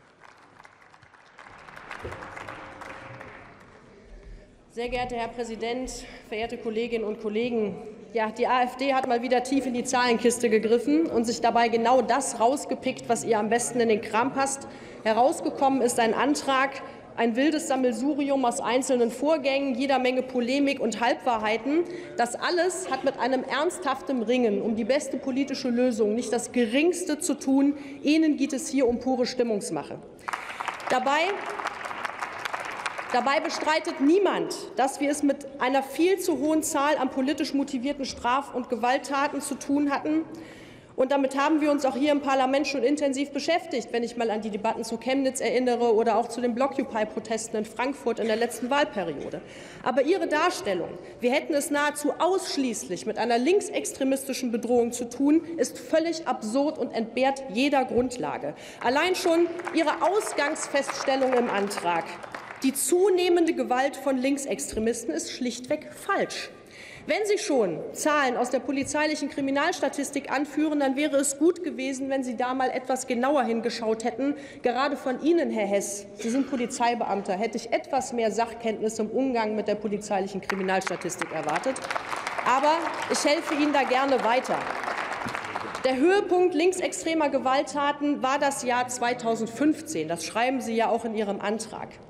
Sehr geehrter Herr Präsident, verehrte Kolleginnen und Kollegen! Ja, die AfD hat mal wieder tief in die Zahlenkiste gegriffen und sich dabei genau das rausgepickt, was ihr am besten in den Kram passt. Herausgekommen ist ein Antrag, ein wildes Sammelsurium aus einzelnen Vorgängen, jeder Menge Polemik und Halbwahrheiten. Das alles hat mit einem ernsthaften Ringen um die beste politische Lösung nicht das Geringste zu tun. Ihnen geht es hier um pure Stimmungsmache. Dabei Dabei bestreitet niemand, dass wir es mit einer viel zu hohen Zahl an politisch motivierten Straf- und Gewalttaten zu tun hatten. Und damit haben wir uns auch hier im Parlament schon intensiv beschäftigt, wenn ich mal an die Debatten zu Chemnitz erinnere oder auch zu den Blockupy-Protesten in Frankfurt in der letzten Wahlperiode. Aber Ihre Darstellung, wir hätten es nahezu ausschließlich mit einer linksextremistischen Bedrohung zu tun, ist völlig absurd und entbehrt jeder Grundlage. Allein schon Ihre Ausgangsfeststellung im Antrag, die zunehmende Gewalt von Linksextremisten, ist schlichtweg falsch. Wenn Sie schon Zahlen aus der polizeilichen Kriminalstatistik anführen, dann wäre es gut gewesen, wenn Sie da mal etwas genauer hingeschaut hätten. Gerade von Ihnen, Herr Hess, Sie sind Polizeibeamter, hätte ich etwas mehr Sachkenntnis im Umgang mit der polizeilichen Kriminalstatistik erwartet. Aber ich helfe Ihnen da gerne weiter. Der Höhepunkt linksextremer Gewalttaten war das Jahr zweitausendfünfzehn. Das schreiben Sie ja auch in Ihrem Antrag.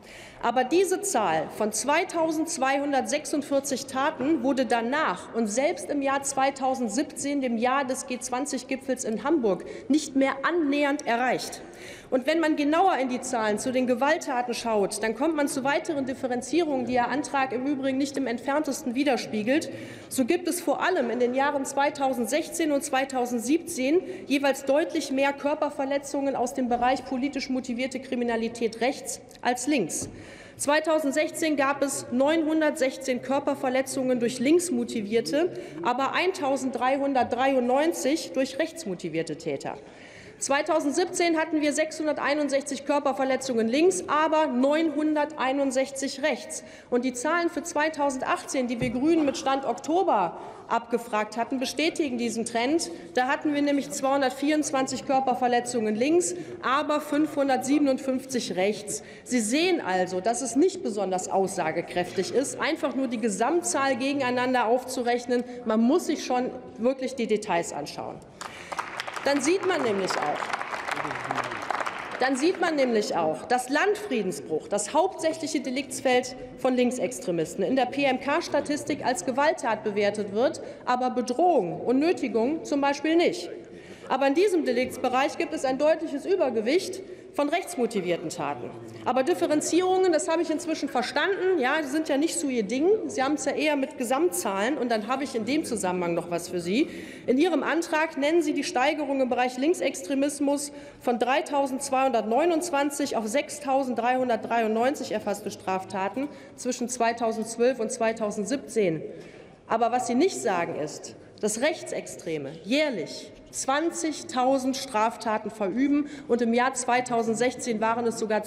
Aber diese Zahl von zweitausendzweihundertsechsundvierzig Taten wurde danach und selbst im Jahr zweitausendsiebzehn, dem Jahr des G zwanzig Gipfels in Hamburg, nicht mehr annähernd erreicht. Und wenn man genauer in die Zahlen zu den Gewalttaten schaut, dann kommt man zu weiteren Differenzierungen, die Ihr Antrag im Übrigen nicht im Entferntesten widerspiegelt. So gibt es vor allem in den Jahren zweitausendsechzehn und zweitausendsiebzehn jeweils deutlich mehr Körperverletzungen aus dem Bereich politisch motivierte Kriminalität rechts als links. zweitausendsechzehn gab es neunhundertsechzehn Körperverletzungen durch linksmotivierte, aber eintausenddreihundertdreiundneunzig durch rechtsmotivierte Täter. zweitausendsiebzehn hatten wir sechshunderteinundsechzig Körperverletzungen links, aber neunhunderteinundsechzig rechts. Und die Zahlen für zweitausendachtzehn, die wir Grünen mit Stand Oktober abgefragt hatten, bestätigen diesen Trend. Da hatten wir nämlich zweihundertvierundzwanzig Körperverletzungen links, aber fünfhundertsiebenundfünfzig rechts. Sie sehen also, dass es nicht besonders aussagekräftig ist, einfach nur die Gesamtzahl gegeneinander aufzurechnen. Man muss sich schon wirklich die Details anschauen. Dann sieht man nämlich auch, dann sieht man nämlich auch, dass Landfriedensbruch, das hauptsächliche Deliktsfeld von Linksextremisten, in der P M K-Statistik als Gewalttat bewertet wird, aber Bedrohung und Nötigung zum Beispiel nicht. Aber in diesem Deliktsbereich gibt es ein deutliches Übergewicht von rechtsmotivierten Taten. Aber Differenzierungen, das habe ich inzwischen verstanden, ja, die sind ja nicht so Ihr Ding. Sie haben es ja eher mit Gesamtzahlen. Und dann habe ich in dem Zusammenhang noch was für Sie. In Ihrem Antrag nennen Sie die Steigerung im Bereich Linksextremismus von dreitausendzweihundertneunundzwanzig auf sechstausenddreihundertdreiundneunzig erfasste Straftaten zwischen zweitausendzwölf und zweitausendsiebzehn. Aber was Sie nicht sagen, ist, dass Rechtsextreme jährlich zwanzigtausend Straftaten verüben, und im Jahr zweitausendsechzehn waren es sogar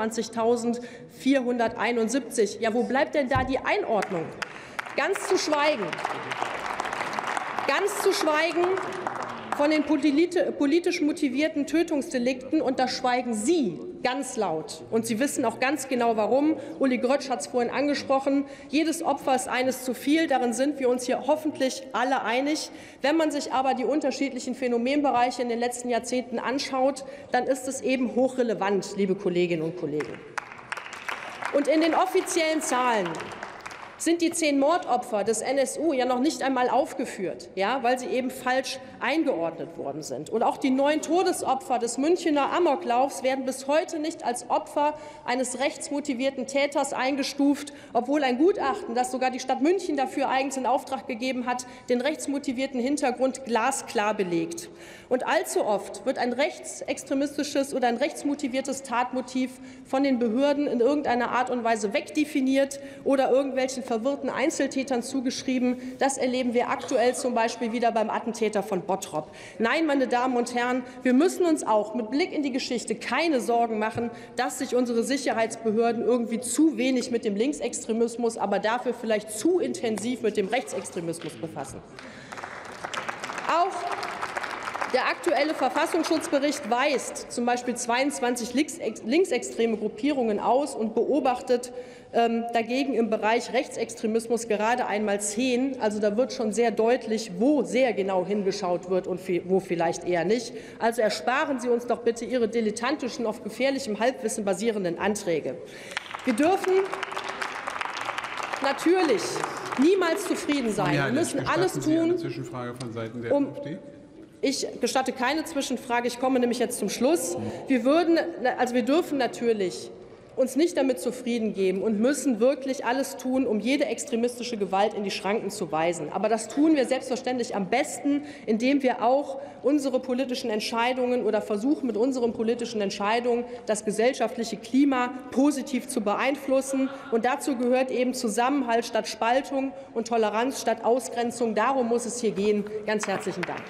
zweiundzwanzigtausendvierhunderteinundsiebzig. Ja, wo bleibt denn da die Einordnung? Ganz zu schweigen, ganz zu schweigen von den politisch motivierten Tötungsdelikten, und da schweigen Sie ganz laut. Und Sie wissen auch ganz genau, warum. Uli Grötsch hat es vorhin angesprochen. Jedes Opfer ist eines zu viel. Darin sind wir uns hier hoffentlich alle einig. Wenn man sich aber die unterschiedlichen Phänomenbereiche in den letzten Jahrzehnten anschaut, dann ist es eben hochrelevant, liebe Kolleginnen und Kollegen. Und in den offiziellen Zahlen sind die zehn Mordopfer des N S U ja noch nicht einmal aufgeführt, ja, weil sie eben falsch eingeordnet worden sind. Und auch die neun Todesopfer des Münchener Amoklaufs werden bis heute nicht als Opfer eines rechtsmotivierten Täters eingestuft, obwohl ein Gutachten, das sogar die Stadt München dafür eigens in Auftrag gegeben hat, den rechtsmotivierten Hintergrund glasklar belegt. Und allzu oft wird ein rechtsextremistisches oder ein rechtsmotiviertes Tatmotiv von den Behörden in irgendeiner Art und Weise wegdefiniert oder irgendwelchen verwirrten Einzeltätern zugeschrieben. Das erleben wir aktuell zum Beispiel wieder beim Attentäter von Bottrop. Nein, meine Damen und Herren, wir müssen uns auch mit Blick in die Geschichte keine Sorgen machen, dass sich unsere Sicherheitsbehörden irgendwie zu wenig mit dem Linksextremismus, aber dafür vielleicht zu intensiv mit dem Rechtsextremismus befassen. Auch der aktuelle Verfassungsschutzbericht weist zum Beispiel zweiundzwanzig linksextreme Gruppierungen aus und beobachtet ähm, dagegen im Bereich Rechtsextremismus gerade einmal zehn. Also da wird schon sehr deutlich, wo sehr genau hingeschaut wird und wo vielleicht eher nicht. Also ersparen Sie uns doch bitte Ihre dilettantischen, auf gefährlichem Halbwissen basierenden Anträge. Wir dürfen natürlich niemals zufrieden sein. Wir müssen alles tun, eine Zwischenfrage von Seiten der um AfD? Ich gestatte keine Zwischenfrage. Ich komme nämlich jetzt zum Schluss. Wir, würden, also wir dürfen natürlich uns nicht damit zufrieden geben und müssen wirklich alles tun, um jede extremistische Gewalt in die Schranken zu weisen. Aber das tun wir selbstverständlich am besten, indem wir auch unsere politischen Entscheidungen oder versuchen, mit unseren politischen Entscheidungen das gesellschaftliche Klima positiv zu beeinflussen. Und dazu gehört eben Zusammenhalt statt Spaltung und Toleranz statt Ausgrenzung. Darum muss es hier gehen. Ganz herzlichen Dank.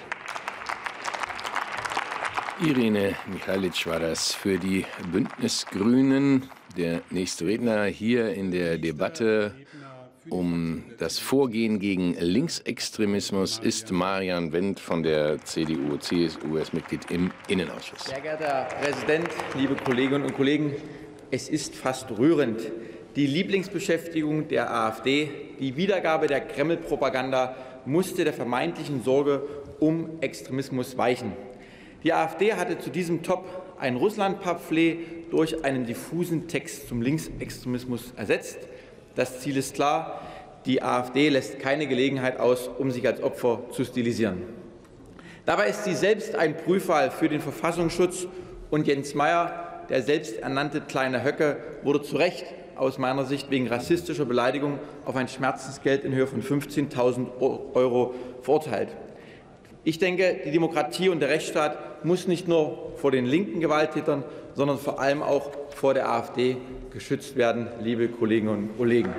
Irene Michalic war das für die Bündnisgrünen. Der nächste Redner hier in der Debatte um das Vorgehen gegen Linksextremismus ist Marian Wendt von der C D U C S U, ist Mitglied im Innenausschuss. Sehr geehrter Herr Präsident, liebe Kolleginnen und Kollegen! Es ist fast rührend. Die Lieblingsbeschäftigung der AfD, die Wiedergabe der Kreml-Propaganda, musste der vermeintlichen Sorge um Extremismus weichen. Die AfD hatte zu diesem Top ein Russland-Pamphlet durch einen diffusen Text zum Linksextremismus ersetzt. Das Ziel ist klar. Die AfD lässt keine Gelegenheit aus, um sich als Opfer zu stilisieren. Dabei ist sie selbst ein Prüffall für den Verfassungsschutz, und Jens Meyer, der selbsternannte kleine Höcke, wurde zu Recht aus meiner Sicht wegen rassistischer Beleidigung auf ein Schmerzensgeld in Höhe von fünfzehntausend Euro verurteilt. Ich denke, die Demokratie und der Rechtsstaat muss nicht nur vor den linken Gewalttätern, sondern vor allem auch vor der AfD geschützt werden, liebe Kolleginnen und Kollegen.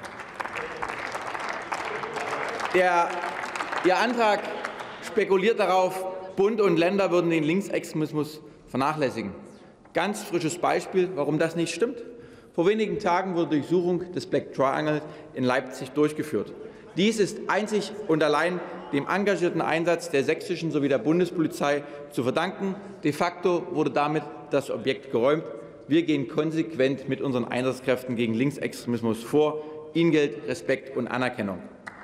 Der, Ihr Antrag spekuliert darauf, Bund und Länder würden den Linksextremismus vernachlässigen. Ganz frisches Beispiel, warum das nicht stimmt. Vor wenigen Tagen wurde die Durchsuchung des Black Triangle in Leipzig durchgeführt. Dies ist einzig und allein dem engagierten Einsatz der sächsischen sowie der Bundespolizei zu verdanken. De facto wurde damit das Objekt geräumt. Wir gehen konsequent mit unseren Einsatzkräften gegen Linksextremismus vor. Ihnen gilt Respekt und Anerkennung.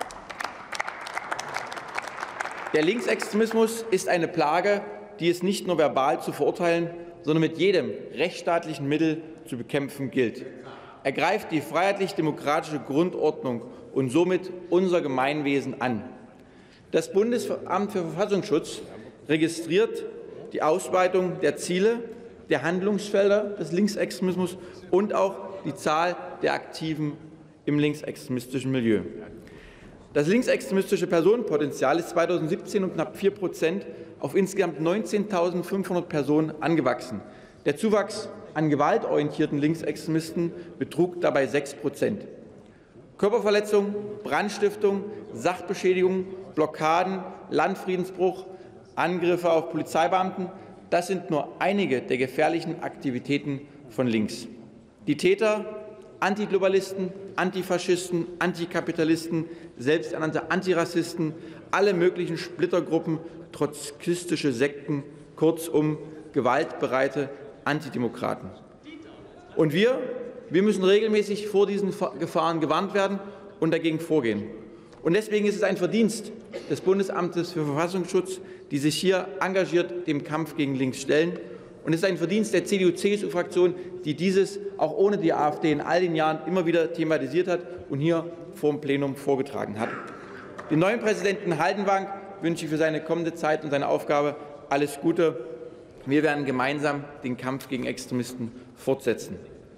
Der Linksextremismus ist eine Plage, die es nicht nur verbal zu verurteilen, sondern mit jedem rechtsstaatlichen Mittel zu bekämpfen gilt. Er greift die freiheitlich-demokratische Grundordnung und somit unser Gemeinwesen an. Das Bundesamt für Verfassungsschutz registriert die Ausweitung der Ziele, der Handlungsfelder des Linksextremismus und auch die Zahl der Aktiven im linksextremistischen Milieu. Das linksextremistische Personenpotenzial ist zweitausendsiebzehn um knapp vier Prozent auf insgesamt neunzehntausendfünfhundert Personen angewachsen. Der Zuwachs an gewaltorientierten Linksextremisten betrug dabei sechs Prozent. Körperverletzung, Brandstiftung, Sachbeschädigung, Blockaden, Landfriedensbruch, Angriffe auf Polizeibeamten, das sind nur einige der gefährlichen Aktivitäten von links. Die Täter, Antiglobalisten, Antifaschisten, Antikapitalisten, selbsternannte Antirassisten, alle möglichen Splittergruppen, trotzkistische Sekten, kurzum gewaltbereite Antidemokraten. Und wir, wir müssen regelmäßig vor diesen Gefahren gewarnt werden und dagegen vorgehen. Und deswegen ist es ein Verdienst des Bundesamtes für Verfassungsschutz, die sich hier engagiert dem Kampf gegen links stellen. Und es ist ein Verdienst der C D U-C S U-Fraktion, die dieses auch ohne die AfD in all den Jahren immer wieder thematisiert hat und hier vor dem Plenum vorgetragen hat. Dem neuen Präsidenten Haldenwang wünsche ich für seine kommende Zeit und seine Aufgabe alles Gute. Wir werden gemeinsam den Kampf gegen Extremisten fortsetzen.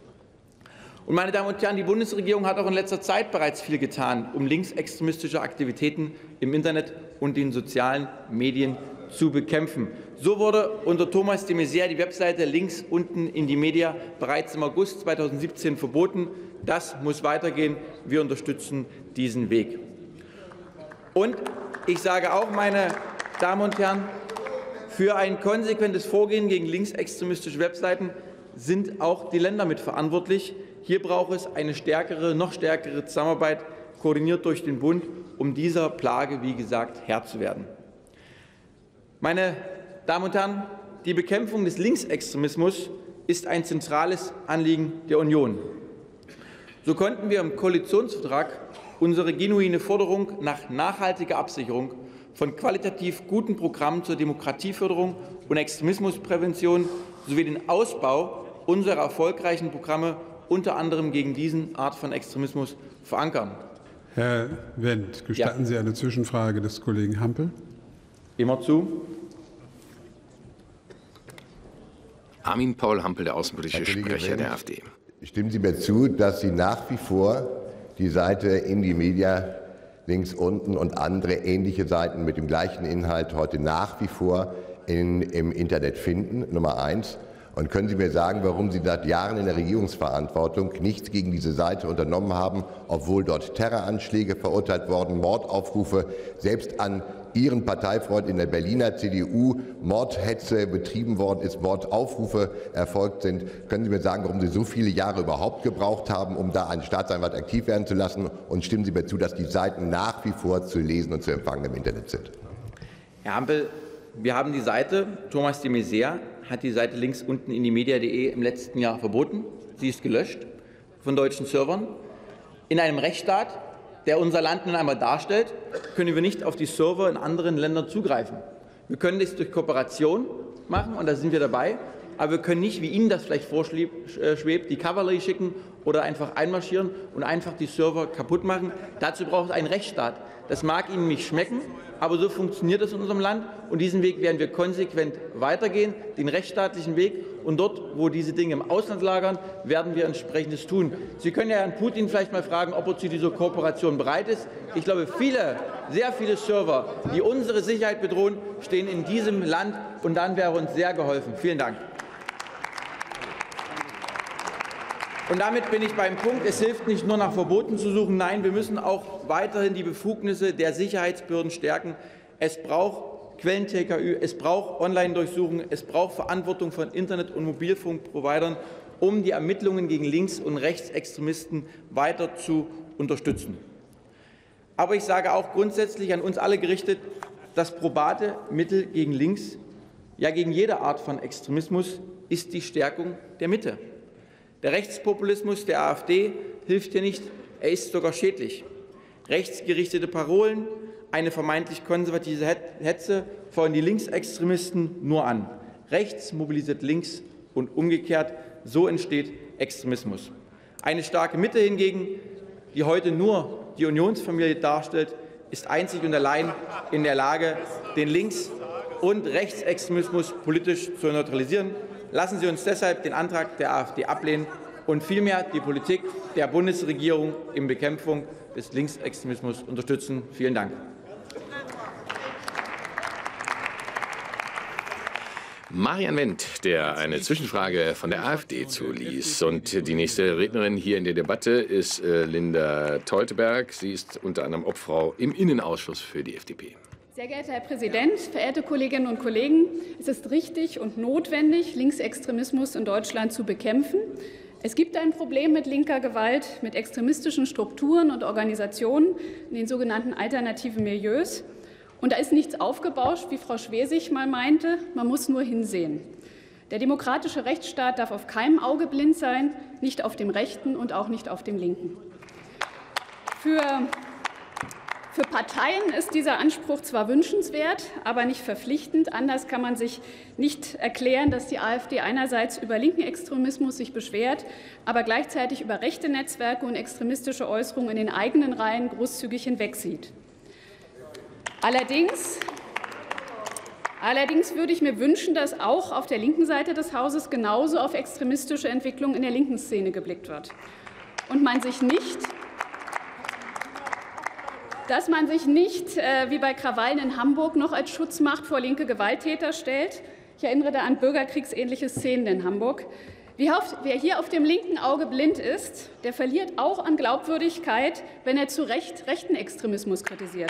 Und meine Damen und Herren, die Bundesregierung hat auch in letzter Zeit bereits viel getan, um linksextremistische Aktivitäten im Internet und den sozialen Medien zu bekämpfen. So wurde unter Thomas de Maizière die Webseite links unten in die Media bereits im August zweitausendsiebzehn verboten. Das muss weitergehen. Wir unterstützen diesen Weg. Und ich sage auch, meine Damen und Herren, für ein konsequentes Vorgehen gegen linksextremistische Webseiten sind auch die Länder mitverantwortlich. Hier braucht es eine stärkere, noch stärkere Zusammenarbeit, koordiniert durch den Bund, um dieser Plage, wie gesagt, Herr zu werden. Meine Damen und Herren, die Bekämpfung des Linksextremismus ist ein zentrales Anliegen der Union. So konnten wir im Koalitionsvertrag unsere genuine Forderung nach nachhaltiger Absicherung von qualitativ guten Programmen zur Demokratieförderung und Extremismusprävention sowie den Ausbau unserer erfolgreichen Programme unter anderem gegen diese Art von Extremismus verankern. Herr Wendt, gestatten ja. Sie eine Zwischenfrage des Kollegen Hampel? Immer zu. Armin Paul Hampel, der außenpolitische Sprecher Wendt, der AfD. Stimmen Sie mir zu, dass Sie nach wie vor die Seite Indie Media links unten und andere ähnliche Seiten mit dem gleichen Inhalt heute nach wie vor in, im Internet finden, Nummer eins. Und können Sie mir sagen, warum Sie seit Jahren in der Regierungsverantwortung nichts gegen diese Seite unternommen haben, obwohl dort Terroranschläge verurteilt worden, Mordaufrufe, selbst an Ihren Parteifreund in der Berliner C D U Mordhetze betrieben worden ist, Mordaufrufe erfolgt sind. Können Sie mir sagen, warum Sie so viele Jahre überhaupt gebraucht haben, um da einen Staatsanwalt aktiv werden zu lassen? Und stimmen Sie mir zu, dass die Seiten nach wie vor zu lesen und zu empfangen im Internet sind? Herr Hampel, wir haben die Seite, Thomas de Maizière hat die Seite links unten in die media punkt de im letzten Jahr verboten. Sie ist gelöscht von deutschen Servern. In einem Rechtsstaat, der unser Land nun einmal darstellt, können wir nicht auf die Server in anderen Ländern zugreifen. Wir können das durch Kooperation machen, und da sind wir dabei. Aber wir können nicht, wie Ihnen das vielleicht vorschwebt, die Kavallerie schicken oder einfach einmarschieren und einfach die Server kaputt machen. Dazu braucht es einen Rechtsstaat. Das mag Ihnen nicht schmecken, aber so funktioniert es in unserem Land. Und diesen Weg werden wir konsequent weitergehen, den rechtsstaatlichen Weg. Und dort, wo diese Dinge im Ausland lagern, werden wir Entsprechendes tun. Sie können ja Herrn Putin vielleicht mal fragen, ob er zu dieser Kooperation bereit ist. Ich glaube, viele, sehr viele Server, die unsere Sicherheit bedrohen, stehen in diesem Land. Und dann wäre uns sehr geholfen. Vielen Dank. Und damit bin ich beim Punkt, es hilft nicht nur nach Verboten zu suchen, nein, wir müssen auch weiterhin die Befugnisse der Sicherheitsbehörden stärken. Es braucht Quellen-T K Ü, es braucht Online-Durchsuchungen, es braucht Verantwortung von Internet- und Mobilfunkprovidern, um die Ermittlungen gegen Links- und Rechtsextremisten weiter zu unterstützen. Aber ich sage auch grundsätzlich an uns alle gerichtet, das probate Mittel gegen Links, ja gegen jede Art von Extremismus, ist die Stärkung der Mitte. Der Rechtspopulismus der AfD hilft hier nicht, er ist sogar schädlich. Rechtsgerichtete Parolen, eine vermeintlich konservative Hetze feuern die Linksextremisten nur an. Rechts mobilisiert links und umgekehrt, so entsteht Extremismus. Eine starke Mitte hingegen, die heute nur die Unionsfamilie darstellt, ist einzig und allein in der Lage, den Links- und Rechtsextremismus politisch zu neutralisieren. Lassen Sie uns deshalb den Antrag der AfD ablehnen und vielmehr die Politik der Bundesregierung in Bekämpfung des Linksextremismus unterstützen. Vielen Dank. Marian Wendt, der eine Zwischenfrage von der AfD zuließ. Und die nächste Rednerin hier in der Debatte ist Linda Teuteberg. Sie ist unter anderem Obfrau im Innenausschuss für die F D P. Sehr geehrter Herr Präsident, verehrte Kolleginnen und Kollegen! Es ist richtig und notwendig, Linksextremismus in Deutschland zu bekämpfen. Es gibt ein Problem mit linker Gewalt, mit extremistischen Strukturen und Organisationen in den sogenannten alternativen Milieus. Und da ist nichts aufgebauscht, wie Frau Schwesig mal meinte. Man muss nur hinsehen. Der demokratische Rechtsstaat darf auf keinem Auge blind sein, nicht auf dem rechten und auch nicht auf dem linken. Für Für Parteien ist dieser Anspruch zwar wünschenswert, aber nicht verpflichtend. Anders kann man sich nicht erklären, dass die AfD einerseits über linken Extremismus sich beschwert, aber gleichzeitig über rechte Netzwerke und extremistische Äußerungen in den eigenen Reihen großzügig hinwegsieht. Allerdings, allerdings würde ich mir wünschen, dass auch auf der linken Seite des Hauses genauso auf extremistische Entwicklungen in der linken Szene geblickt wird und man sich nicht dass man sich nicht, äh, wie bei Krawallen in Hamburg, noch als Schutzmacht vor linke Gewalttäter stellt. Ich erinnere da an bürgerkriegsähnliche Szenen in Hamburg. Wer hier auf dem linken Auge blind ist, der verliert auch an Glaubwürdigkeit, wenn er zu Recht rechten Extremismus kritisiert.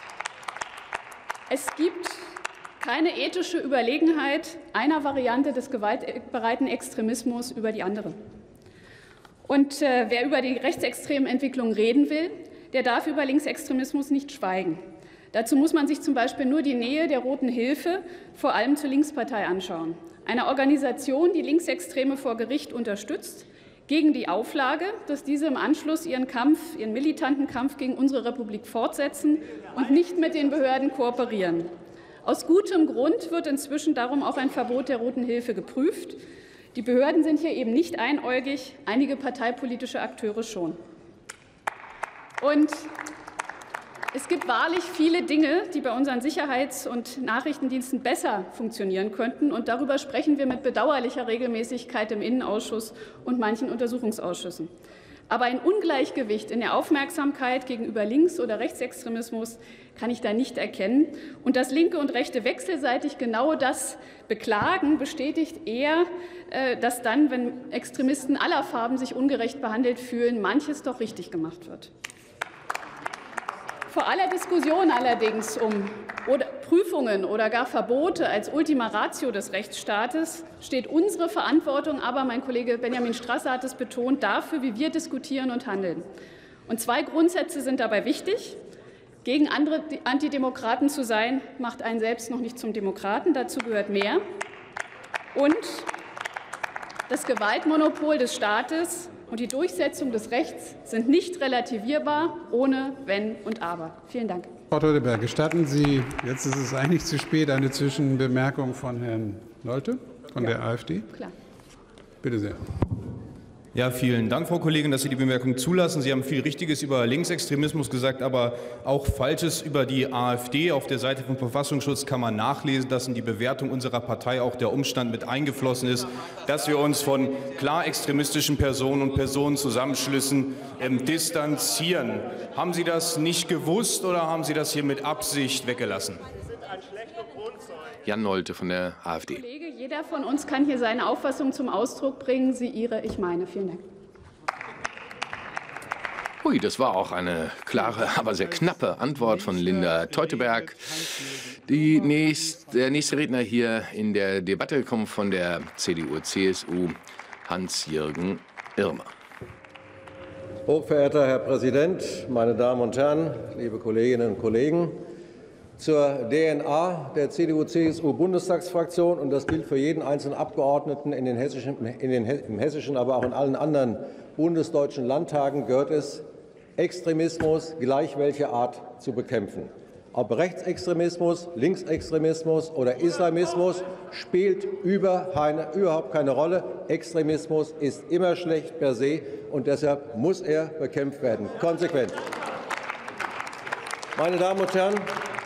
Es gibt keine ethische Überlegenheit einer Variante des gewaltbereiten Extremismus über die andere. Und äh, wer über die rechtsextremen Entwicklungen reden will, der darf über Linksextremismus nicht schweigen. Dazu muss man sich zum Beispiel nur die Nähe der Roten Hilfe, vor allem zur Linkspartei, anschauen. Eine Organisation, die Linksextreme vor Gericht unterstützt, gegen die Auflage, dass diese im Anschluss ihren Kampf, ihren militanten Kampf gegen unsere Republik fortsetzen und nicht mit den Behörden kooperieren. Aus gutem Grund wird inzwischen darum auch ein Verbot der Roten Hilfe geprüft. Die Behörden sind hier eben nicht einäugig, einige parteipolitische Akteure schon. Und es gibt wahrlich viele Dinge, die bei unseren Sicherheits- und Nachrichtendiensten besser funktionieren könnten. Und darüber sprechen wir mit bedauerlicher Regelmäßigkeit im Innenausschuss und manchen Untersuchungsausschüssen. Aber ein Ungleichgewicht in der Aufmerksamkeit gegenüber Links- oder Rechtsextremismus kann ich da nicht erkennen. Und dass Linke und Rechte wechselseitig genau das beklagen, bestätigt eher, dass dann, wenn Extremisten aller Farben sich ungerecht behandelt fühlen, manches doch richtig gemacht wird. Vor aller Diskussion allerdings um oder Prüfungen oder gar Verbote als Ultima Ratio des Rechtsstaates steht unsere Verantwortung aber, mein Kollege Benjamin Strasser hat es betont, dafür, wie wir diskutieren und handeln. Und zwei Grundsätze sind dabei wichtig. Gegen andere Antidemokraten zu sein, macht einen selbst noch nicht zum Demokraten. Dazu gehört mehr. Und das Gewaltmonopol des Staates und die Durchsetzung des Rechts sind nicht relativierbar ohne Wenn und Aber. Vielen Dank. Frau Teuteberg, gestatten Sie, jetzt ist es eigentlich zu spät, eine Zwischenbemerkung von Herrn Nolte? von ja. der AfD? Klar. Bitte sehr. Ja, vielen Dank, Frau Kollegin, dass Sie die Bemerkung zulassen. Sie haben viel Richtiges über Linksextremismus gesagt, aber auch Falsches über die AfD. Auf der Seite vom Verfassungsschutz kann man nachlesen, dass in die Bewertung unserer Partei auch der Umstand mit eingeflossen ist, dass wir uns von klar extremistischen Personen und Personenzusammenschlüssen ähm, distanzieren. Haben Sie das nicht gewusst oder haben Sie das hier mit Absicht weggelassen? Jan Nolte von der AfD. Kollege, jeder von uns kann hier seine Auffassung zum Ausdruck bringen. Sie Ihre, ich meine. Vielen Dank. Hui, das war auch eine klare, aber sehr knappe Antwort von Linda Teuteberg. Die nächst, der nächste Redner hier in der Debatte kommt von der C D U C S U, Hans-Jürgen Irmer. Hochverehrter Herr Präsident, meine Damen und Herren, liebe Kolleginnen und Kollegen! Zur D N A der C D U C S U-Bundestagsfraktion, und das gilt für jeden einzelnen Abgeordneten in den hessischen, in den, im hessischen, aber auch in allen anderen bundesdeutschen Landtagen, gehört es, Extremismus gleich welcher Art zu bekämpfen. Ob Rechtsextremismus, Linksextremismus oder Islamismus spielt über eine, überhaupt keine Rolle. Extremismus ist immer schlecht per se, und deshalb muss er bekämpft werden, konsequent. Meine Damen und Herren,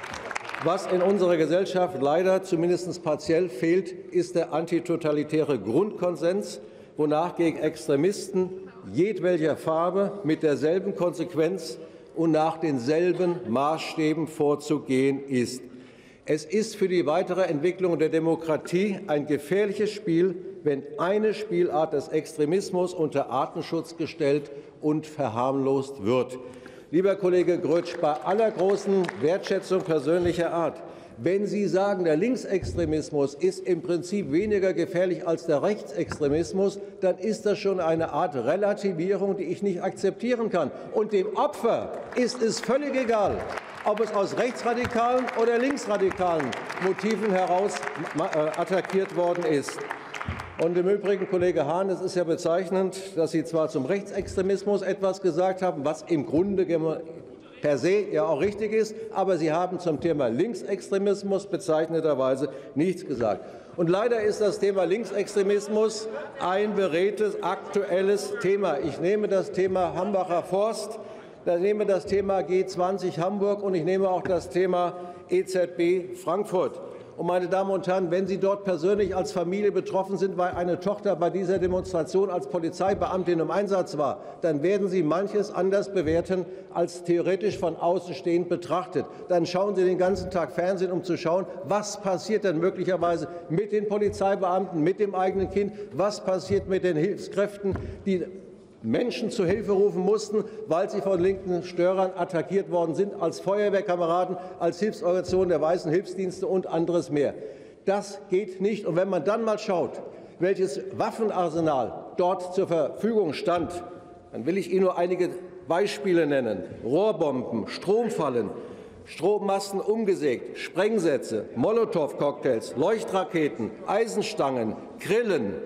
was in unserer Gesellschaft leider zumindest partiell fehlt, ist der antitotalitäre Grundkonsens, wonach gegen Extremisten jedwelcher Farbe mit derselben Konsequenz und nach denselben Maßstäben vorzugehen ist. Es ist für die weitere Entwicklung der Demokratie ein gefährliches Spiel, wenn eine Spielart des Extremismus unter Artenschutz gestellt und verharmlost wird. Lieber Kollege Grötsch, bei aller großen Wertschätzung persönlicher Art, wenn Sie sagen, der Linksextremismus ist im Prinzip weniger gefährlich als der Rechtsextremismus, dann ist das schon eine Art Relativierung, die ich nicht akzeptieren kann. Und dem Opfer ist es völlig egal, ob es aus rechtsradikalen oder linksradikalen Motiven heraus attackiert worden ist. Und im Übrigen, Kollege Hahn, es ist ja bezeichnend, dass Sie zwar zum Rechtsextremismus etwas gesagt haben, was im Grunde per se ja auch richtig ist, aber Sie haben zum Thema Linksextremismus bezeichnenderweise nichts gesagt. Und leider ist das Thema Linksextremismus ein beredtes, aktuelles Thema. Ich nehme das Thema Hambacher Forst, ich nehme das Thema G zwanzig Hamburg und ich nehme auch das Thema E Z B Frankfurt. Und, meine Damen und Herren, wenn Sie dort persönlich als Familie betroffen sind, weil eine Tochter bei dieser Demonstration als Polizeibeamtin im Einsatz war, dann werden Sie manches anders bewerten, als theoretisch von außen stehend betrachtet. Dann schauen Sie den ganzen Tag Fernsehen, um zu schauen, was passiert denn möglicherweise mit den Polizeibeamten, mit dem eigenen Kind, was passiert mit den Hilfskräften, die Menschen zu Hilfe rufen mussten, weil sie von linken Störern attackiert worden sind, als Feuerwehrkameraden, als Hilfsorganisation der Weißen Hilfsdienste und anderes mehr. Das geht nicht. Und wenn man dann mal schaut, welches Waffenarsenal dort zur Verfügung stand, dann will ich Ihnen nur einige Beispiele nennen. Rohrbomben, Stromfallen, Strommasten umgesägt, Sprengsätze, Molotow-Cocktails, Leuchtraketen, Eisenstangen, Grillen,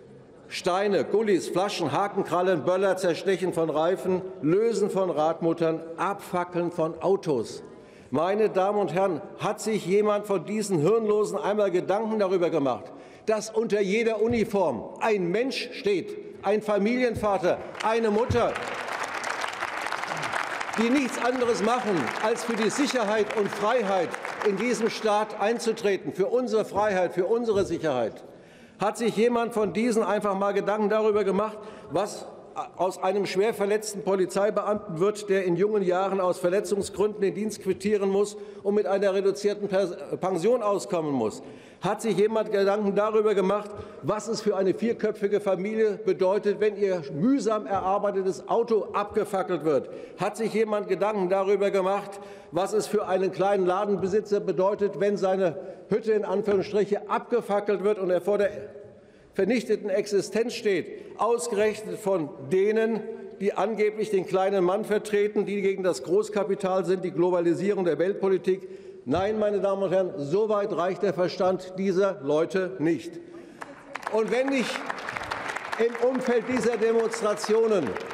Steine, Gullis, Flaschen, Hakenkrallen, Böller, Zerstechen von Reifen, Lösen von Radmuttern, Abfackeln von Autos. Meine Damen und Herren, hat sich jemand von diesen Hirnlosen einmal Gedanken darüber gemacht, dass unter jeder Uniform ein Mensch steht, ein Familienvater, eine Mutter, die nichts anderes machen, als für die Sicherheit und Freiheit in diesem Staat einzutreten, für unsere Freiheit, für unsere Sicherheit? Hat sich jemand von diesen einfach mal Gedanken darüber gemacht, was aus einem schwer verletzten Polizeibeamten wird, der in jungen Jahren aus Verletzungsgründen den Dienst quittieren muss und mit einer reduzierten Pension auskommen muss? Hat sich jemand Gedanken darüber gemacht, was es für eine vierköpfige Familie bedeutet, wenn ihr mühsam erarbeitetes Auto abgefackelt wird? Hat sich jemand Gedanken darüber gemacht, was es für einen kleinen Ladenbesitzer bedeutet, wenn seine Hütte in Anführungsstriche abgefackelt wird und er vor der vernichteten Existenz steht, ausgerechnet von denen, die angeblich den kleinen Mann vertreten, die gegen das Großkapital sind, die Globalisierung der Weltpolitik? Nein, meine Damen und Herren, so weit reicht der Verstand dieser Leute nicht. Und wenn ich im Umfeld dieser Demonstrationen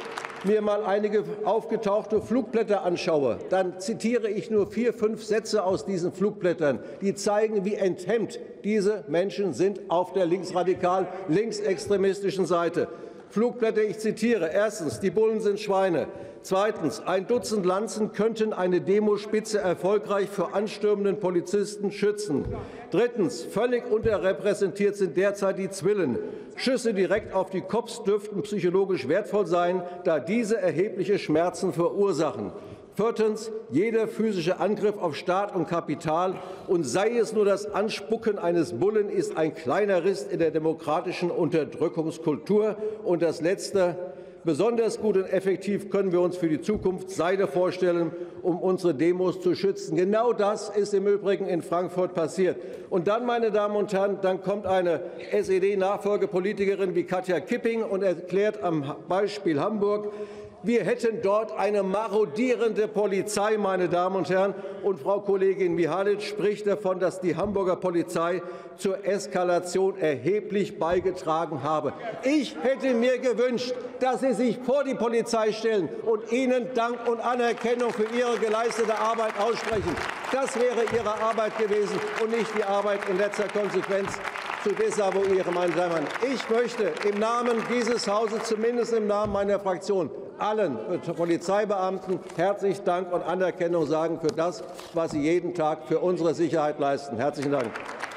mir mal einige aufgetauchte Flugblätter anschaue, dann zitiere ich nur vier, fünf Sätze aus diesen Flugblättern, die zeigen, wie enthemmt diese Menschen sind auf der linksradikal linksextremistischen Seite. Flugblätter, ich zitiere. Erstens, die Bullen sind Schweine. Zweitens, ein Dutzend Lanzen könnten eine Demospitze erfolgreich vor anstürmenden Polizisten schützen. Drittens, völlig unterrepräsentiert sind derzeit die Zwillen. Schüsse direkt auf die Cops dürften psychologisch wertvoll sein, da diese erhebliche Schmerzen verursachen. Viertens, jeder physische Angriff auf Staat und Kapital, und sei es nur das Anspucken eines Bullen, ist ein kleiner Riss in der demokratischen Unterdrückungskultur. Und das Letzte, besonders gut und effektiv können wir uns für die Zukunft Seide vorstellen, um unsere Demos zu schützen. Genau das ist im Übrigen in Frankfurt passiert. Und dann, meine Damen und Herren, dann kommt eine S E D-Nachfolgepolitikerin wie Katja Kipping und erklärt am Beispiel Hamburg, wir hätten dort eine marodierende Polizei, meine Damen und Herren. Und Frau Kollegin Mihalic spricht davon, dass die Hamburger Polizei zur Eskalation erheblich beigetragen habe. Ich hätte mir gewünscht, dass Sie sich vor die Polizei stellen und ihnen Dank und Anerkennung für ihre geleistete Arbeit aussprechen. Das wäre Ihre Arbeit gewesen und nicht die Arbeit in letzter Konsequenz zu desavouieren, meine Damen und Herren. Ich möchte im Namen dieses Hauses, zumindest im Namen meiner Fraktion, allen Polizeibeamten herzlichen Dank und Anerkennung sagen für das, was sie jeden Tag für unsere Sicherheit leisten. Herzlichen Dank.